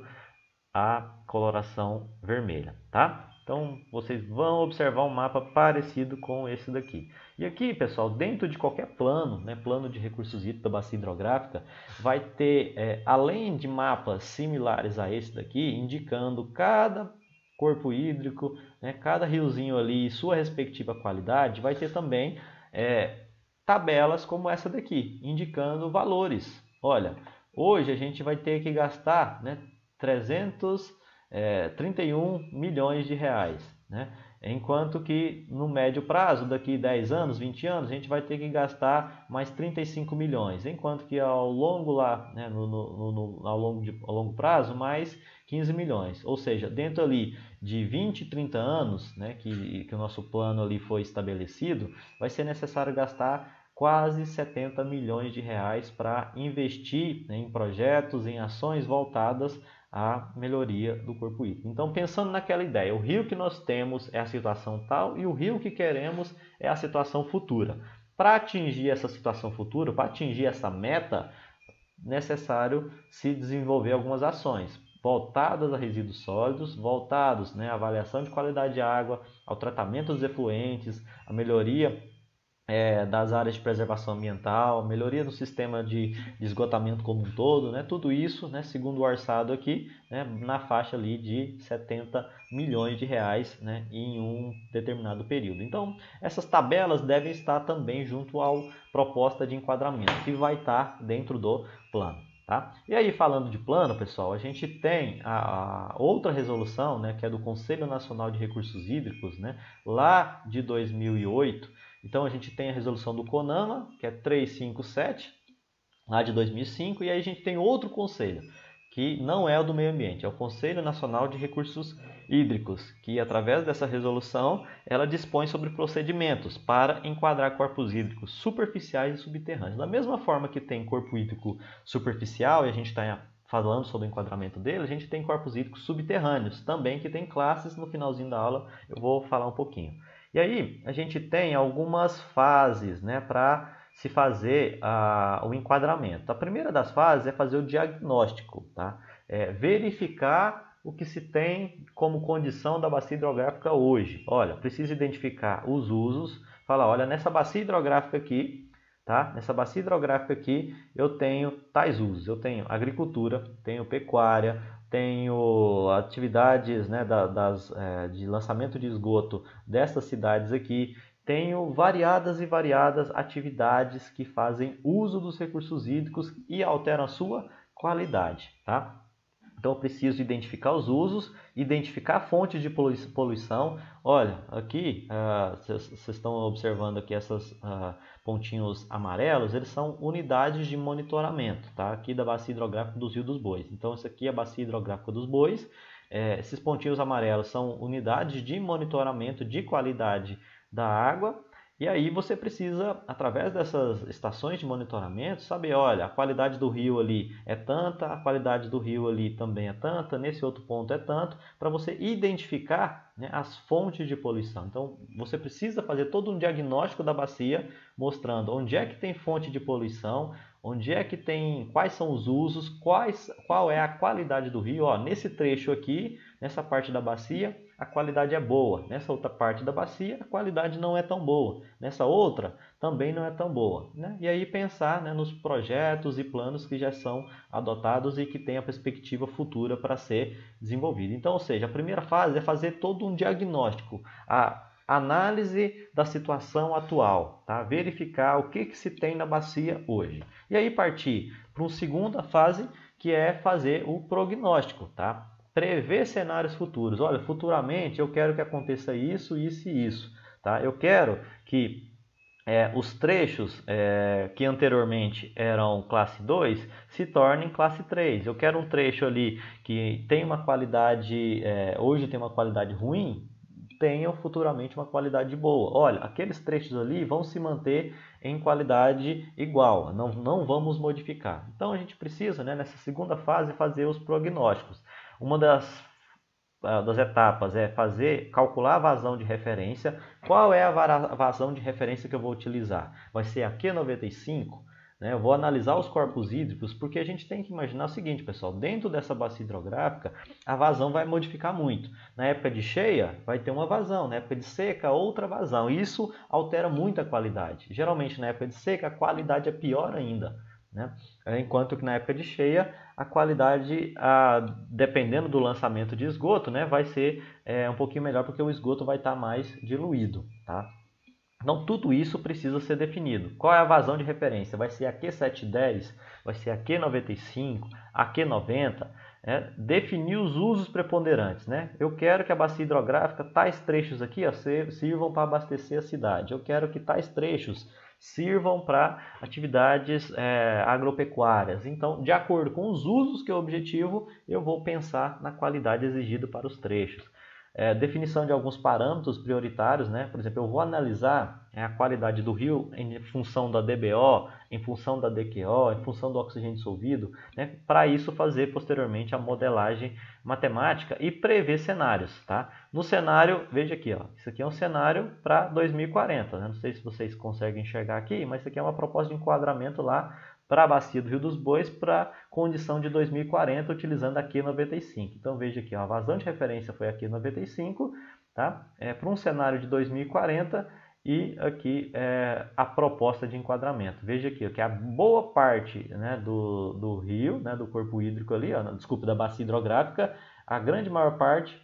a coloração vermelha, tá? Então vocês vão observar um mapa parecido com esse daqui. E aqui, pessoal, dentro de qualquer plano, né, plano de recursos hídricos da bacia hidrográfica, vai ter, é, além de mapas similares a esse daqui, indicando cada corpo hídrico, né, cada riozinho ali e sua respectiva qualidade, vai ter também é, tabelas como essa daqui, indicando valores. Olha, hoje a gente vai ter que gastar, né, trezentos e trinta e um milhões de reais, né? Enquanto que no médio prazo, daqui dez anos, vinte anos, a gente vai ter que gastar mais trinta e cinco milhões, enquanto que ao longo lá, né, no, no, no, ao, longo de, ao longo prazo, mais quinze milhões. Ou seja, dentro ali de vinte, trinta anos, né, que, que o nosso plano ali foi estabelecido, vai ser necessário gastar quase setenta milhões de reais para investir, né, em projetos, em ações voltadas à melhoria do corpo hídrico. Então, pensando naquela ideia, o rio que nós temos é a situação tal e o rio que queremos é a situação futura. Para atingir essa situação futura, para atingir essa meta, necessário se desenvolver algumas ações voltadas a resíduos sólidos, voltados, né, à avaliação de qualidade de água, ao tratamento dos efluentes, à melhoria É, das áreas de preservação ambiental, melhoria do sistema de, de esgotamento como um todo, né? Tudo isso, né, segundo o orçado aqui, né, na faixa ali de setenta milhões de reais, né, em um determinado período. Então, essas tabelas devem estar também junto à proposta de enquadramento, que vai estar dentro do plano. Tá? E aí, falando de plano, pessoal, a gente tem a, a outra resolução, né, que é do Conselho Nacional de Recursos Hídricos, né, lá de dois mil e oito. Então a gente tem a resolução do CONAMA, que é trezentos e cinquenta e sete, lá de dois mil e cinco, e aí a gente tem outro conselho, que não é o do meio ambiente, é o Conselho Nacional de Recursos Hídricos, que através dessa resolução ela dispõe sobre procedimentos para enquadrar corpos hídricos superficiais e subterrâneos. Da mesma forma que tem corpo hídrico superficial, e a gente está falando sobre o enquadramento dele, a gente tem corpos hídricos subterrâneos, também que tem classes. No finalzinho da aula eu vou falar um pouquinho. E aí a gente tem algumas fases, né, para se fazer uh, o enquadramento. A primeira das fases é fazer o diagnóstico, tá? É verificar o que se tem como condição da bacia hidrográfica hoje. Olha, precisa identificar os usos. Fala, olha, nessa bacia hidrográfica aqui, tá? Nessa bacia hidrográfica aqui eu tenho tais usos. Eu tenho agricultura, tenho pecuária, tenho atividades, né, da, das, é, de lançamento de esgoto dessas cidades aqui, tenho variadas e variadas atividades que fazem uso dos recursos hídricos e alteram a sua qualidade. Tá? Então eu preciso identificar os usos, identificar fontes de poluição. Olha, aqui vocês uh, estão observando aqui esses uh, pontinhos amarelos, eles são unidades de monitoramento, tá? Aqui da bacia hidrográfica dos Rios dos Bois. Então isso aqui é a bacia hidrográfica dos Bois. É, esses pontinhos amarelos são unidades de monitoramento de qualidade da água. E aí você precisa, através dessas estações de monitoramento, saber, olha, a qualidade do rio ali é tanta, a qualidade do rio ali também é tanta, nesse outro ponto é tanto, para você identificar, né, as fontes de poluição. Então, você precisa fazer todo um diagnóstico da bacia, mostrando onde é que tem fonte de poluição, onde é que tem, quais são os usos, quais, qual é a qualidade do rio. Ó, nesse trecho aqui, nessa parte da bacia, a qualidade é boa. Nessa outra parte da bacia, a qualidade não é tão boa. Nessa outra, também não é tão boa, né? E aí pensar, né, nos projetos e planos que já são adotados e que têm a perspectiva futura para ser desenvolvido. Então, ou seja, a primeira fase é fazer todo um diagnóstico, a análise da situação atual, tá? Verificar o que, que se tem na bacia hoje. E aí partir para uma segunda fase, que é fazer o prognóstico, tá? Prever cenários futuros. Olha, futuramente eu quero que aconteça isso, isso e isso, tá? Eu quero que é, os trechos é, que anteriormente eram classe dois se tornem classe três. Eu quero um trecho ali que tem uma qualidade, é, hoje tem uma qualidade ruim, tenham futuramente uma qualidade boa. Olha, aqueles trechos ali vão se manter em qualidade igual, não, não vamos modificar. Então a gente precisa, né, nessa segunda fase, fazer os prognósticos. Uma das, das etapas é fazer, calcular a vazão de referência. Qual é a vazão de referência que eu vou utilizar? Vai ser a Q noventa e cinco? Né? Eu vou analisar os corpos hídricos, porque a gente tem que imaginar o seguinte, pessoal, dentro dessa bacia hidrográfica, a vazão vai modificar muito. Na época de cheia, vai ter uma vazão, na época de seca, outra vazão. Isso altera muito a qualidade. Geralmente, na época de seca, a qualidade é pior ainda, né? Enquanto que na época de cheia, a qualidade, a, dependendo do lançamento de esgoto, né, vai ser é, um pouquinho melhor, porque o esgoto vai estar mais diluído, tá? Então, tudo isso precisa ser definido. Qual é a vazão de referência? Vai ser a Q setecentos e dez? Vai ser a Q noventa e cinco? A Q noventa? É, definir os usos preponderantes, né? Eu quero que a bacia hidrográfica, tais trechos aqui, ó, sirvam para abastecer a cidade. Eu quero que tais trechos sirvam para atividades é, agropecuárias. Então, de acordo com os usos que é o objetivo, eu vou pensar na qualidade exigida para os trechos. É, definição de alguns parâmetros prioritários, né? Por exemplo, eu vou analisar é, a qualidade do rio em função da D B O, em função da D Q O, em função do oxigênio dissolvido, né? Para isso fazer posteriormente a modelagem matemática e prever cenários, tá? No cenário, veja aqui, ó, isso aqui é um cenário para dois mil e quarenta, né? Não sei se vocês conseguem enxergar aqui, mas isso aqui é uma proposta de enquadramento lá para a bacia do Rio dos Bois para condição de dois mil e quarenta, utilizando a Q noventa e cinco. Então veja aqui, ó, a vazão de referência foi a Q noventa e cinco, tá? É, para um cenário de dois mil e quarenta, e aqui é a proposta de enquadramento. Veja aqui, ó, que a boa parte, né, do, do rio, né, do corpo hídrico ali, ó, desculpa, da bacia hidrográfica, a grande maior parte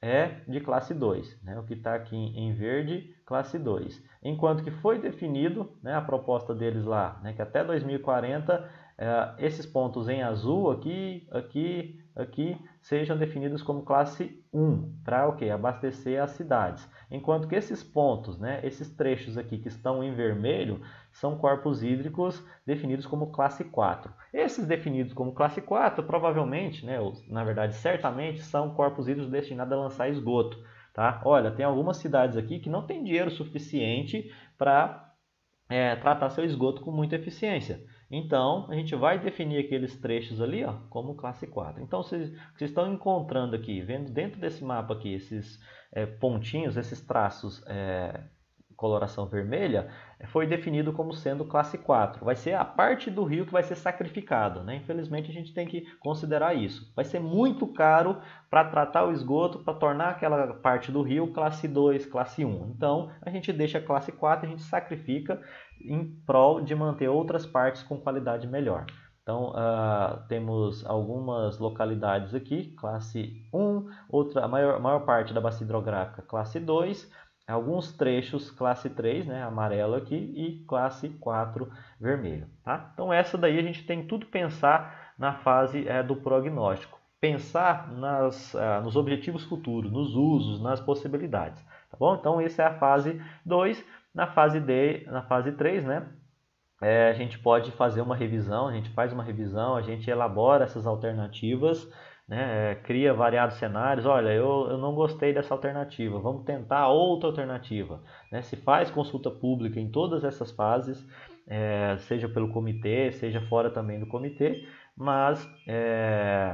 é de classe dois, né? O que está aqui em verde, classe dois. Enquanto que foi definido, né, a proposta deles lá, né, que até dois mil e quarenta, é, esses pontos em azul aqui, aqui, aqui, sejam definidos como classe um, para o quê? Abastecer as cidades. Enquanto que esses pontos, né, esses trechos aqui que estão em vermelho, são corpos hídricos definidos como classe quatro. Esses definidos como classe quatro, provavelmente, né, ou, na verdade, certamente, são corpos hídricos destinados a lançar esgoto. Tá? Olha, tem algumas cidades aqui que não tem dinheiro suficiente para é, tratar seu esgoto com muita eficiência. Então, a gente vai definir aqueles trechos ali, ó, como classe quatro. Então, vocês, vocês estão encontrando aqui, vendo dentro desse mapa aqui, esses é, pontinhos, esses traços, é, coloração vermelha, foi definido como sendo classe quatro. Vai ser a parte do rio que vai ser sacrificado, né? Infelizmente, a gente tem que considerar isso. Vai ser muito caro para tratar o esgoto, para tornar aquela parte do rio classe dois, classe um. Então, a gente deixa a classe quatro, a gente sacrifica em prol de manter outras partes com qualidade melhor. Então, uh, temos algumas localidades aqui, classe um, outra, a maior, a maior parte da bacia hidrográfica, classe dois, alguns trechos classe três, né, amarelo aqui, e classe quatro, vermelho. Tá? Então essa daí a gente tem tudo pensar na fase é, do prognóstico. pensar nas, uh, nos objetivos futuros, nos usos, nas possibilidades. Tá bom? Então, essa é a fase dois. Na fase D, na fase três, né? É, a gente pode fazer uma revisão, a gente faz uma revisão, a gente elabora essas alternativas, né, é, cria variados cenários. Olha, eu, eu não gostei dessa alternativa, vamos tentar outra alternativa. Né? Se faz consulta pública em todas essas fases, é, seja pelo comitê, seja fora também do comitê, mas é,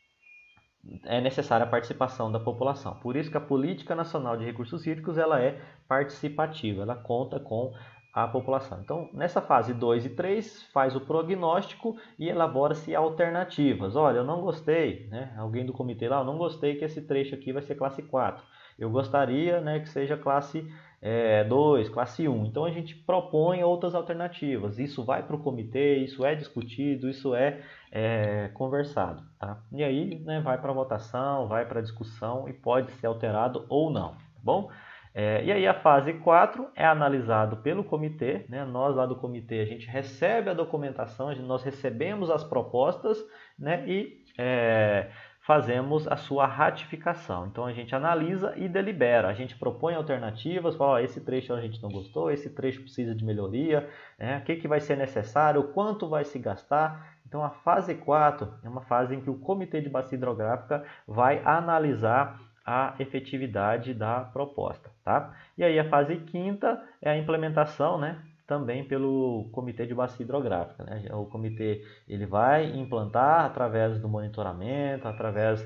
é necessária a participação da população. Por isso que a Política Nacional de Recursos Hídricos ela é participativa, ela conta com a população. Então, nessa fase dois e três, faz o prognóstico e elabora-se alternativas. Olha, eu não gostei, né? Alguém do comitê lá, eu não gostei que esse trecho aqui vai ser classe quatro. Eu gostaria, né, que seja classe é, dois, classe um. Então, a gente propõe outras alternativas. Isso vai para o comitê, isso é discutido, isso é, é conversado. Tá? E aí, né, vai para a votação, vai para a discussão e pode ser alterado ou não. Tá bom? É, e aí a fase quatro é analisado pelo comitê, né? Nós lá do comitê a gente recebe a documentação, a gente, nós recebemos as propostas, né? E é, fazemos a sua ratificação. Então a gente analisa e delibera, a gente propõe alternativas, fala, ó, esse trecho a gente não gostou, esse trecho precisa de melhoria, né? O que, que vai ser necessário, quanto vai se gastar. Então a fase quatro é uma fase em que o Comitê de Bacia Hidrográfica vai analisar a efetividade da proposta, tá? E aí a fase quinta é a implementação, né? Também pelo Comitê de Bacia Hidrográfica, né? O comitê ele vai implantar através do monitoramento, através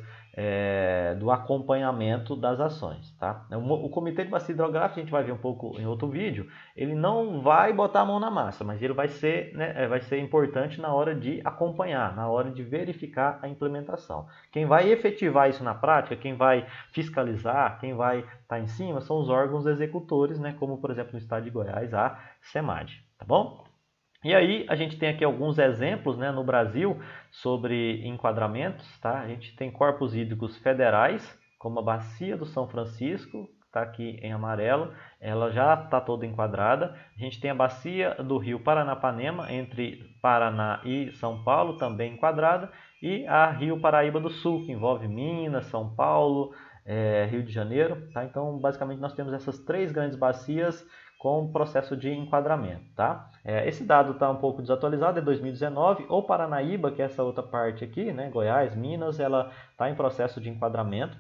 é, do acompanhamento das ações, tá? O, o Comitê de Bacia Hidrográfica, a gente vai ver um pouco em outro vídeo, ele não vai botar a mão na massa, mas ele vai ser, né, vai ser importante na hora de acompanhar, na hora de verificar a implementação. Quem vai efetivar isso na prática, quem vai fiscalizar, quem vai estar em cima, são os órgãos executores, né, como por exemplo no estado de Goiás, a SEMAD, tá bom? E aí a gente tem aqui alguns exemplos, né, no Brasil sobre enquadramentos, tá? A gente tem corpos hídricos federais, como a Bacia do São Francisco, está aqui em amarelo, ela já está toda enquadrada. A gente tem a Bacia do Rio Paranapanema, entre Paraná e São Paulo, também enquadrada, e a Rio Paraíba do Sul, que envolve Minas, São Paulo, é, Rio de Janeiro, tá? Então, basicamente, nós temos essas três grandes bacias com processo de enquadramento, tá? É, esse dado está um pouco desatualizado, é dois mil e dezenove. O Paranaíba, que é essa outra parte aqui, né, Goiás, Minas, ela está em processo de enquadramento.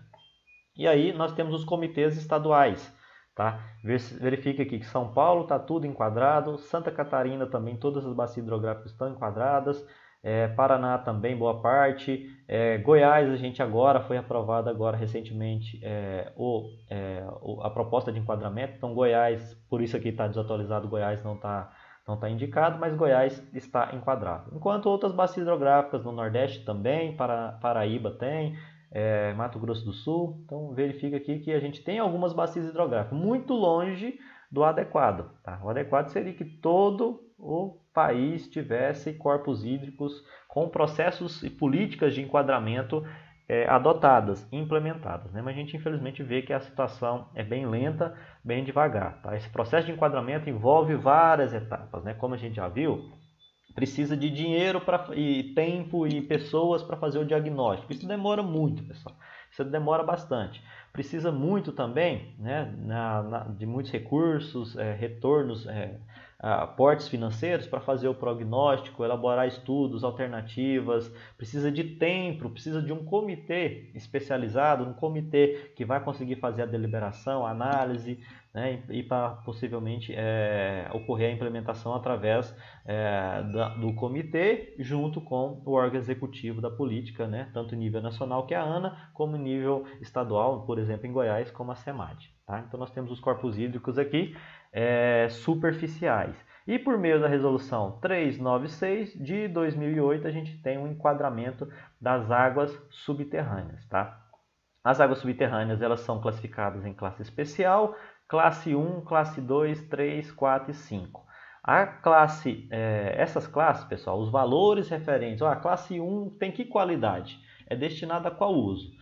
E aí nós temos os comitês estaduais, tá? Verifica aqui que São Paulo está tudo enquadrado, Santa Catarina também, todas as bacias hidrográficas estão enquadradas, é, Paraná também, boa parte, é, Goiás a gente agora, foi aprovada agora recentemente é, o, é, o, a proposta de enquadramento, então Goiás, por isso aqui está desatualizado, Goiás não está não tá indicado, mas Goiás está enquadrado. Enquanto outras bacias hidrográficas no Nordeste também, para, Paraíba tem, É, Mato Grosso do Sul, então verifica aqui que a gente tem algumas bacias hidrográficas muito longe do adequado. Tá? O adequado seria que todo o país tivesse corpos hídricos com processos e políticas de enquadramento é, adotadas, implementadas. Né? Mas a gente infelizmente vê que a situação é bem lenta, bem devagar. Tá? Esse processo de enquadramento envolve várias etapas, né? Como a gente já viu, precisa de dinheiro pra, e tempo e pessoas para fazer o diagnóstico. Isso demora muito, pessoal. Isso demora bastante. Precisa muito também, né, na, na, de muitos recursos, é, retornos, é, aportes financeiros para fazer o prognóstico, elaborar estudos, alternativas. Precisa de tempo, precisa de um comitê especializado, um comitê que vai conseguir fazer a deliberação, a análise, né, e para possivelmente é, ocorrer a implementação através é, da, do comitê junto com o órgão executivo da política, né, tanto em nível nacional, que é a ANA, como em nível estadual, por exemplo, em Goiás, como a SEMAD. Tá? Então nós temos os corpos hídricos aqui é, superficiais. E por meio da resolução trezentos e noventa e seis de dois mil e oito, a gente tem um enquadramento das águas subterrâneas. Tá? As águas subterrâneas elas são classificadas em classe especial, classe um, classe dois, três, quatro e cinco. A classe, é, essas classes, pessoal, os valores referentes, ó, a classe um tem que qualidade? É destinada a qual uso?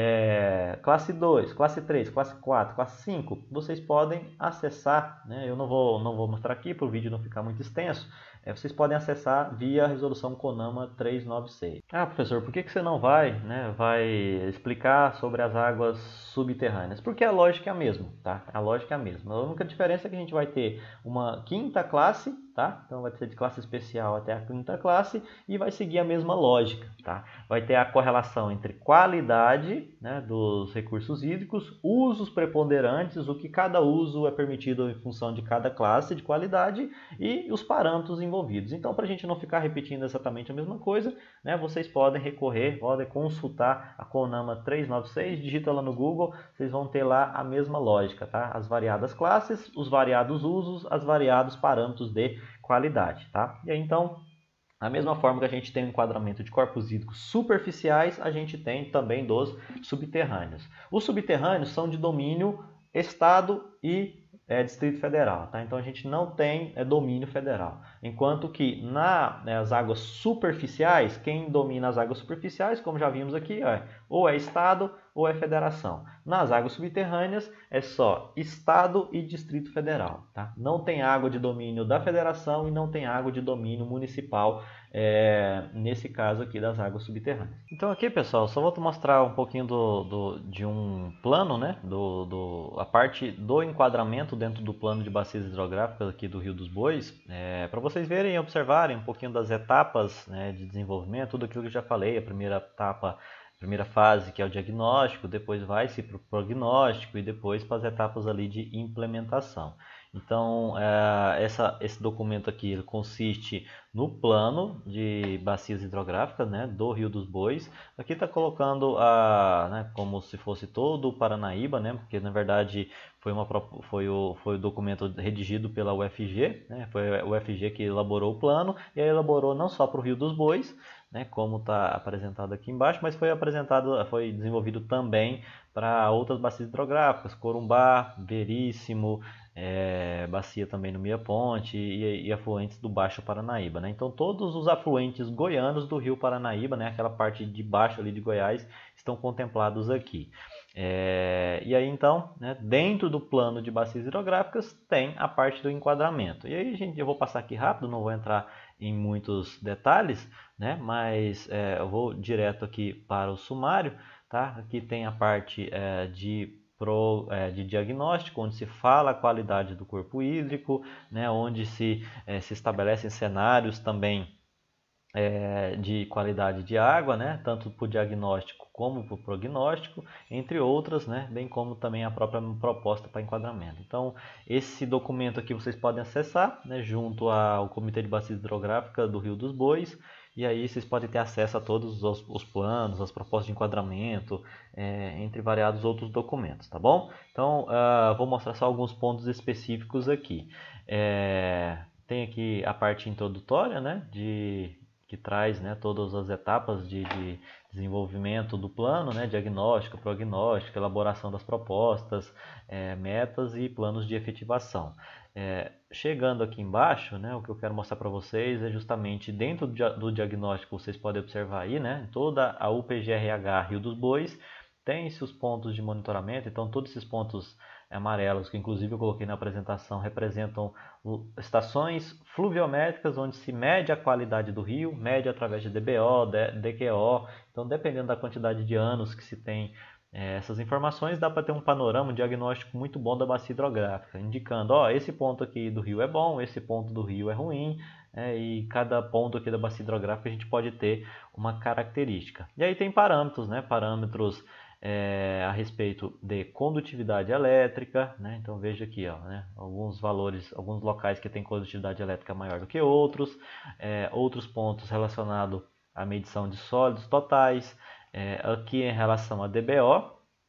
É, classe dois, classe três, classe quatro, classe cinco, vocês podem acessar, né? Eu não vou, não vou mostrar aqui para o vídeo não ficar muito extenso, é, vocês podem acessar via a resolução CONAMA trezentos e noventa e seis. Ah, professor, por que, que você não vai, né, vai explicar sobre as águas subterrâneas? Porque a lógica é a mesma, tá? A lógica é a mesma. A única diferença é que a gente vai ter uma quinta classe, tá? Então vai ser de classe especial até a quinta classe e vai seguir a mesma lógica, tá? Vai ter a correlação entre qualidade, né, dos recursos hídricos, usos preponderantes, o que cada uso é permitido em função de cada classe de qualidade e os parâmetros envolvidos. Então, para a gente não ficar repetindo exatamente a mesma coisa, né, vocês podem recorrer, podem consultar a CONAMA trezentos e noventa e seis, digita lá no Google, vocês vão ter lá a mesma lógica, tá? As variadas classes, os variados usos, as variados parâmetros de qualidade, tá? E aí, então, da mesma forma que a gente tem o enquadramento de corpos hídricos superficiais, a gente tem também dos subterrâneos. Os subterrâneos são de domínio Estado e é, Distrito Federal, tá? Então a gente não tem é, domínio federal. Enquanto que nas né, águas superficiais, quem domina as águas superficiais, como já vimos aqui, é, ou é Estado ou é Federação. Nas águas subterrâneas é só Estado e Distrito Federal, tá? Não tem água de domínio da Federação e não tem água de domínio municipal, é, nesse caso aqui das águas subterrâneas. Então aqui, pessoal, só vou te mostrar um pouquinho do, do, de um plano, né? Do, do, a parte do enquadramento dentro do plano de bacias hidrográficas aqui do Rio dos Bois, é, para vocês verem e observarem um pouquinho das etapas, né, de desenvolvimento, tudo aquilo que eu já falei, a primeira etapa, primeira fase, que é o diagnóstico, depois vai-se para o prognóstico e depois para as etapas ali de implementação. Então, é, essa, esse documento aqui ele consiste no plano de bacias hidrográficas, né, do Rio dos Bois. Aqui está colocando a, né, como se fosse todo o Paranaíba, né, porque na verdade foi, uma, foi, o, foi o documento redigido pela U F G, né, foi a U F G que elaborou o plano e aí elaborou não só para o Rio dos Bois, né, como está apresentado aqui embaixo, mas foi apresentado, foi desenvolvido também para outras bacias hidrográficas, Corumbá, Veríssimo, é, bacia também no Meia Ponte e, e afluentes do Baixo Paranaíba, né? Então todos os afluentes goianos do Rio Paranaíba, né, aquela parte de baixo ali de Goiás, estão contemplados aqui. É, e aí então, né, dentro do plano de bacias hidrográficas tem a parte do enquadramento. E aí, gente, eu vou passar aqui rápido, não vou entrar em muitos detalhes, né, mas é, eu vou direto aqui para o sumário, tá? Aqui tem a parte é, de Pro, é, de diagnóstico, onde se fala a qualidade do corpo hídrico, né, onde se, é, se estabelecem cenários também é, de qualidade de água, né, tanto para o diagnóstico como para o prognóstico, entre outras, né, bem como também a própria proposta para enquadramento. Então, esse documento aqui vocês podem acessar, né, junto ao Comitê de Bacia Hidrográfica do Rio dos Bois, e aí vocês podem ter acesso a todos os, os planos, as propostas de enquadramento, é, entre variados outros documentos, tá bom? Então, uh, vou mostrar só alguns pontos específicos aqui. É, tem aqui a parte introdutória, né, de, que traz, né, todas as etapas de, de desenvolvimento do plano, né, diagnóstico, prognóstico, elaboração das propostas, é, metas e planos de efetivação. É, chegando aqui embaixo, né, o que eu quero mostrar para vocês é justamente dentro do diagnóstico, vocês podem observar aí, né, toda a U P G R H Rio dos Bois tem seus pontos de monitoramento, então todos esses pontos amarelos, que inclusive eu coloquei na apresentação, representam estações fluviométricas onde se mede a qualidade do rio, mede através de D B O, D Q O, então dependendo da quantidade de anos que se tem essas informações, dá para ter um panorama, um diagnóstico muito bom da bacia hidrográfica, indicando, ó, esse ponto aqui do rio é bom, esse ponto do rio é ruim, é, e cada ponto aqui da bacia hidrográfica a gente pode ter uma característica. E aí tem parâmetros, né, parâmetros é, a respeito de condutividade elétrica, né, então veja aqui, ó, né, alguns valores, alguns locais que tem condutividade elétrica maior do que outros, é, outros pontos relacionados à medição de sólidos totais. É, aqui em relação a D B O,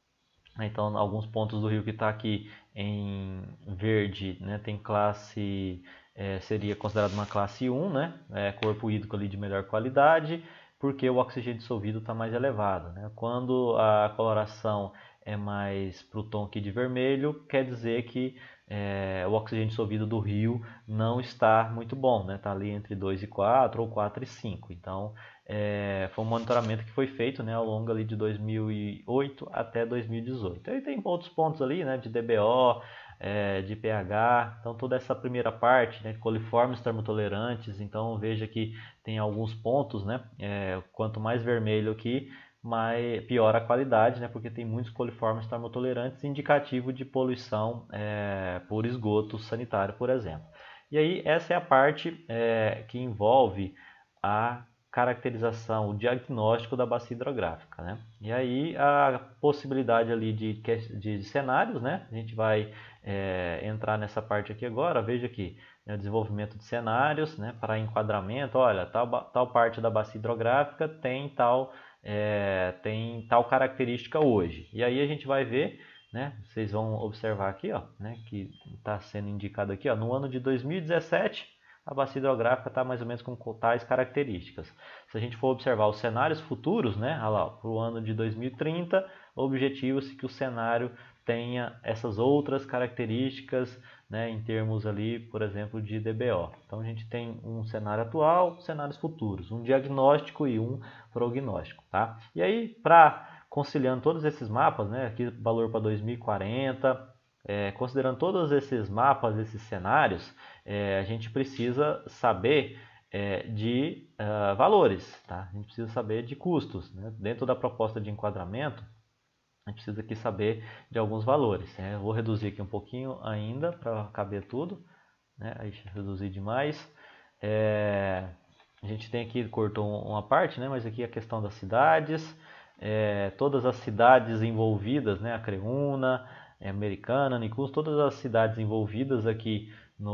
então alguns pontos do rio que está aqui em verde, né, tem classe, é, seria considerado uma classe um, né, é, corpo hídrico ali de melhor qualidade, porque o oxigênio dissolvido está mais elevado, né? Quando a coloração é mais para o tom aqui de vermelho, quer dizer que é, o oxigênio dissolvido do rio não está muito bom, né? Está ali entre dois e quatro ou quatro e cinco, então É, foi um monitoramento que foi feito, né, ao longo ali de dois mil e oito até dois mil e dezoito. Aí tem outros pontos ali, né, de D B O, é, de pH. Então toda essa primeira parte, né, coliformes termotolerantes, então veja que tem alguns pontos, né, é, quanto mais vermelho aqui, mais, pior a qualidade, né, porque tem muitos coliformes termotolerantes, indicativo de poluição é, por esgoto sanitário, por exemplo. E aí essa é a parte é, que envolve a caracterização, o diagnóstico da bacia hidrográfica, né? E aí a possibilidade ali de, de cenários, né? A gente vai é, entrar nessa parte aqui agora. Veja aqui, né, o desenvolvimento de cenários, né, para enquadramento. Olha, tal, tal parte da bacia hidrográfica tem tal, é, tem tal característica hoje. E aí a gente vai ver, né, vocês vão observar aqui, ó, né, que está sendo indicado aqui, ó, no ano de dois mil e dezessete, a bacia hidrográfica está mais ou menos com tais características. Se a gente for observar os cenários futuros, né, para o ano de dois mil e trinta, objetivo-se que o cenário tenha essas outras características, né, em termos ali, por exemplo, de D B O. Então a gente tem um cenário atual, cenários futuros, um diagnóstico e um prognóstico, tá? E aí, para conciliando todos esses mapas, né, aqui valor para dois mil e quarenta, é, considerando todos esses mapas, esses cenários, é, a gente precisa saber é, de uh, valores, tá? A gente precisa saber de custos, né? Dentro da proposta de enquadramento, a gente precisa aqui saber de alguns valores, né? Eu vou reduzir aqui um pouquinho ainda para caber tudo, né? Aí reduzir demais. É, a gente tem aqui, cortou uma parte, né? Mas aqui a questão das cidades, é, todas as cidades envolvidas, né? Acreúna, Americana, Nicus, todas as cidades envolvidas aqui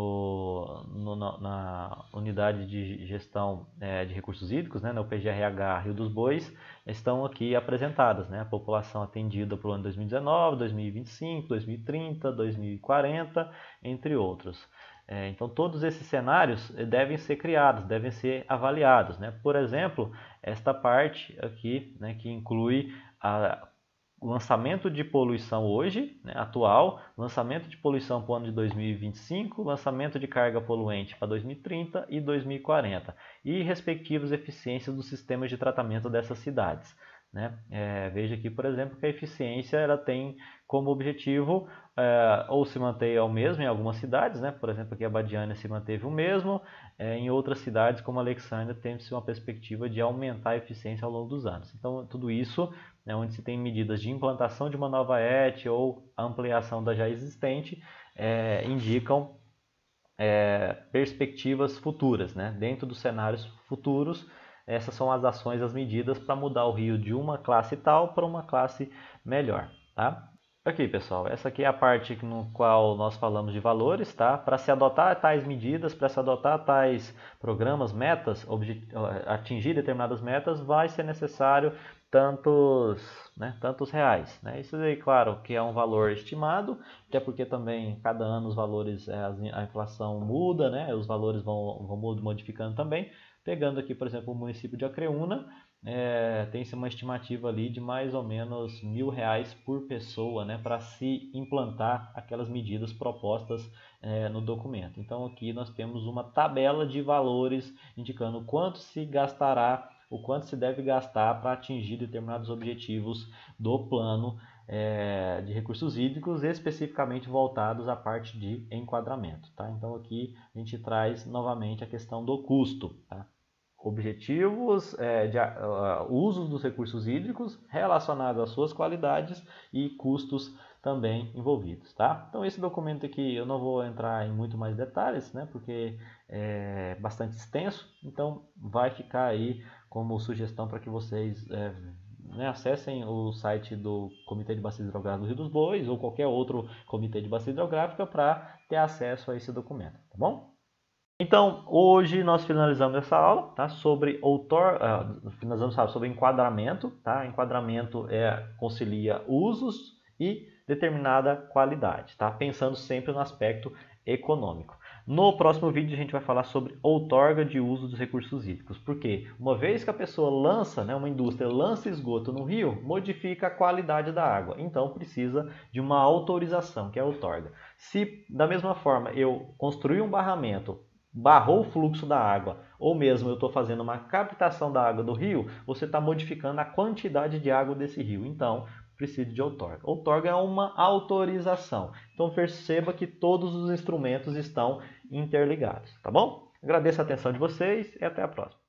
no, no, na unidade de gestão é, de recursos hídricos, né, no P G R H Rio dos Bois, estão aqui apresentadas, né, a população atendida para o ano dois mil e dezenove, dois mil e vinte e cinco, dois mil e trinta, dois mil e quarenta, entre outros. É, então todos esses cenários devem ser criados, devem ser avaliados, né? Por exemplo, esta parte aqui, né, que inclui a lançamento de poluição hoje, né, atual, lançamento de poluição para o ano de dois mil e vinte e cinco, lançamento de carga poluente para dois mil e trinta e dois mil e quarenta e respectivas eficiências dos sistemas de tratamento dessas cidades, né? É, veja aqui, por exemplo, que a eficiência ela tem como objetivo é, ou se manter ao mesmo em algumas cidades, né? Por exemplo, aqui a Badiânia se manteve o mesmo, é, em outras cidades como Alexandria tem-se uma perspectiva de aumentar a eficiência ao longo dos anos. Então, tudo isso, né, onde se tem medidas de implantação de uma nova E T ou ampliação da já existente, é, indicam é, perspectivas futuras, né? Dentro dos cenários futuros, essas são as ações, as medidas para mudar o rio de uma classe tal para uma classe melhor, tá? Aqui, pessoal, essa aqui é a parte no qual nós falamos de valores, tá? Para se adotar tais medidas, para se adotar tais programas, metas, atingir determinadas metas, vai ser necessário tantos, né, tantos reais, né? Isso aí, claro, que é um valor estimado, até porque também cada ano os valores, a inflação muda, né? Os valores vão, vão modificando também. Pegando aqui, por exemplo, o município de Acreúna, é, tem-se uma estimativa ali de mais ou menos mil reais por pessoa, né, para se implantar aquelas medidas propostas é, no documento. Então aqui nós temos uma tabela de valores indicando quanto se gastará, o quanto se deve gastar para atingir determinados objetivos do plano é, de recursos hídricos, especificamente voltados à parte de enquadramento, tá? Então aqui a gente traz novamente a questão do custo, tá? Objetivos é, de uh, usos dos recursos hídricos relacionados às suas qualidades e custos também envolvidos, tá? Então esse documento aqui eu não vou entrar em muito mais detalhes, né, porque é bastante extenso, então vai ficar aí como sugestão para que vocês é, né, acessem o site do Comitê de Bacia Hidrográfica do Rio dos Bois ou qualquer outro comitê de bacia hidrográfica para ter acesso a esse documento, tá bom? Então, hoje nós finalizamos essa aula, tá? Sobre outor, uh, finalizamos sabe, sobre enquadramento, tá? Enquadramento é concilia usos e determinada qualidade, tá? Pensando sempre no aspecto econômico. No próximo vídeo a gente vai falar sobre outorga de uso dos recursos hídricos, porque uma vez que a pessoa lança, né, uma indústria lança esgoto no rio, modifica a qualidade da água, então precisa de uma autorização, que é a outorga. Se da mesma forma eu construir um barramento, barrou o fluxo da água, ou mesmo eu estou fazendo uma captação da água do rio, você está modificando a quantidade de água desse rio. Então, precise de outorga. Outorga é uma autorização. Então perceba que todos os instrumentos estão interligados, tá bom? Agradeço a atenção de vocês e até a próxima.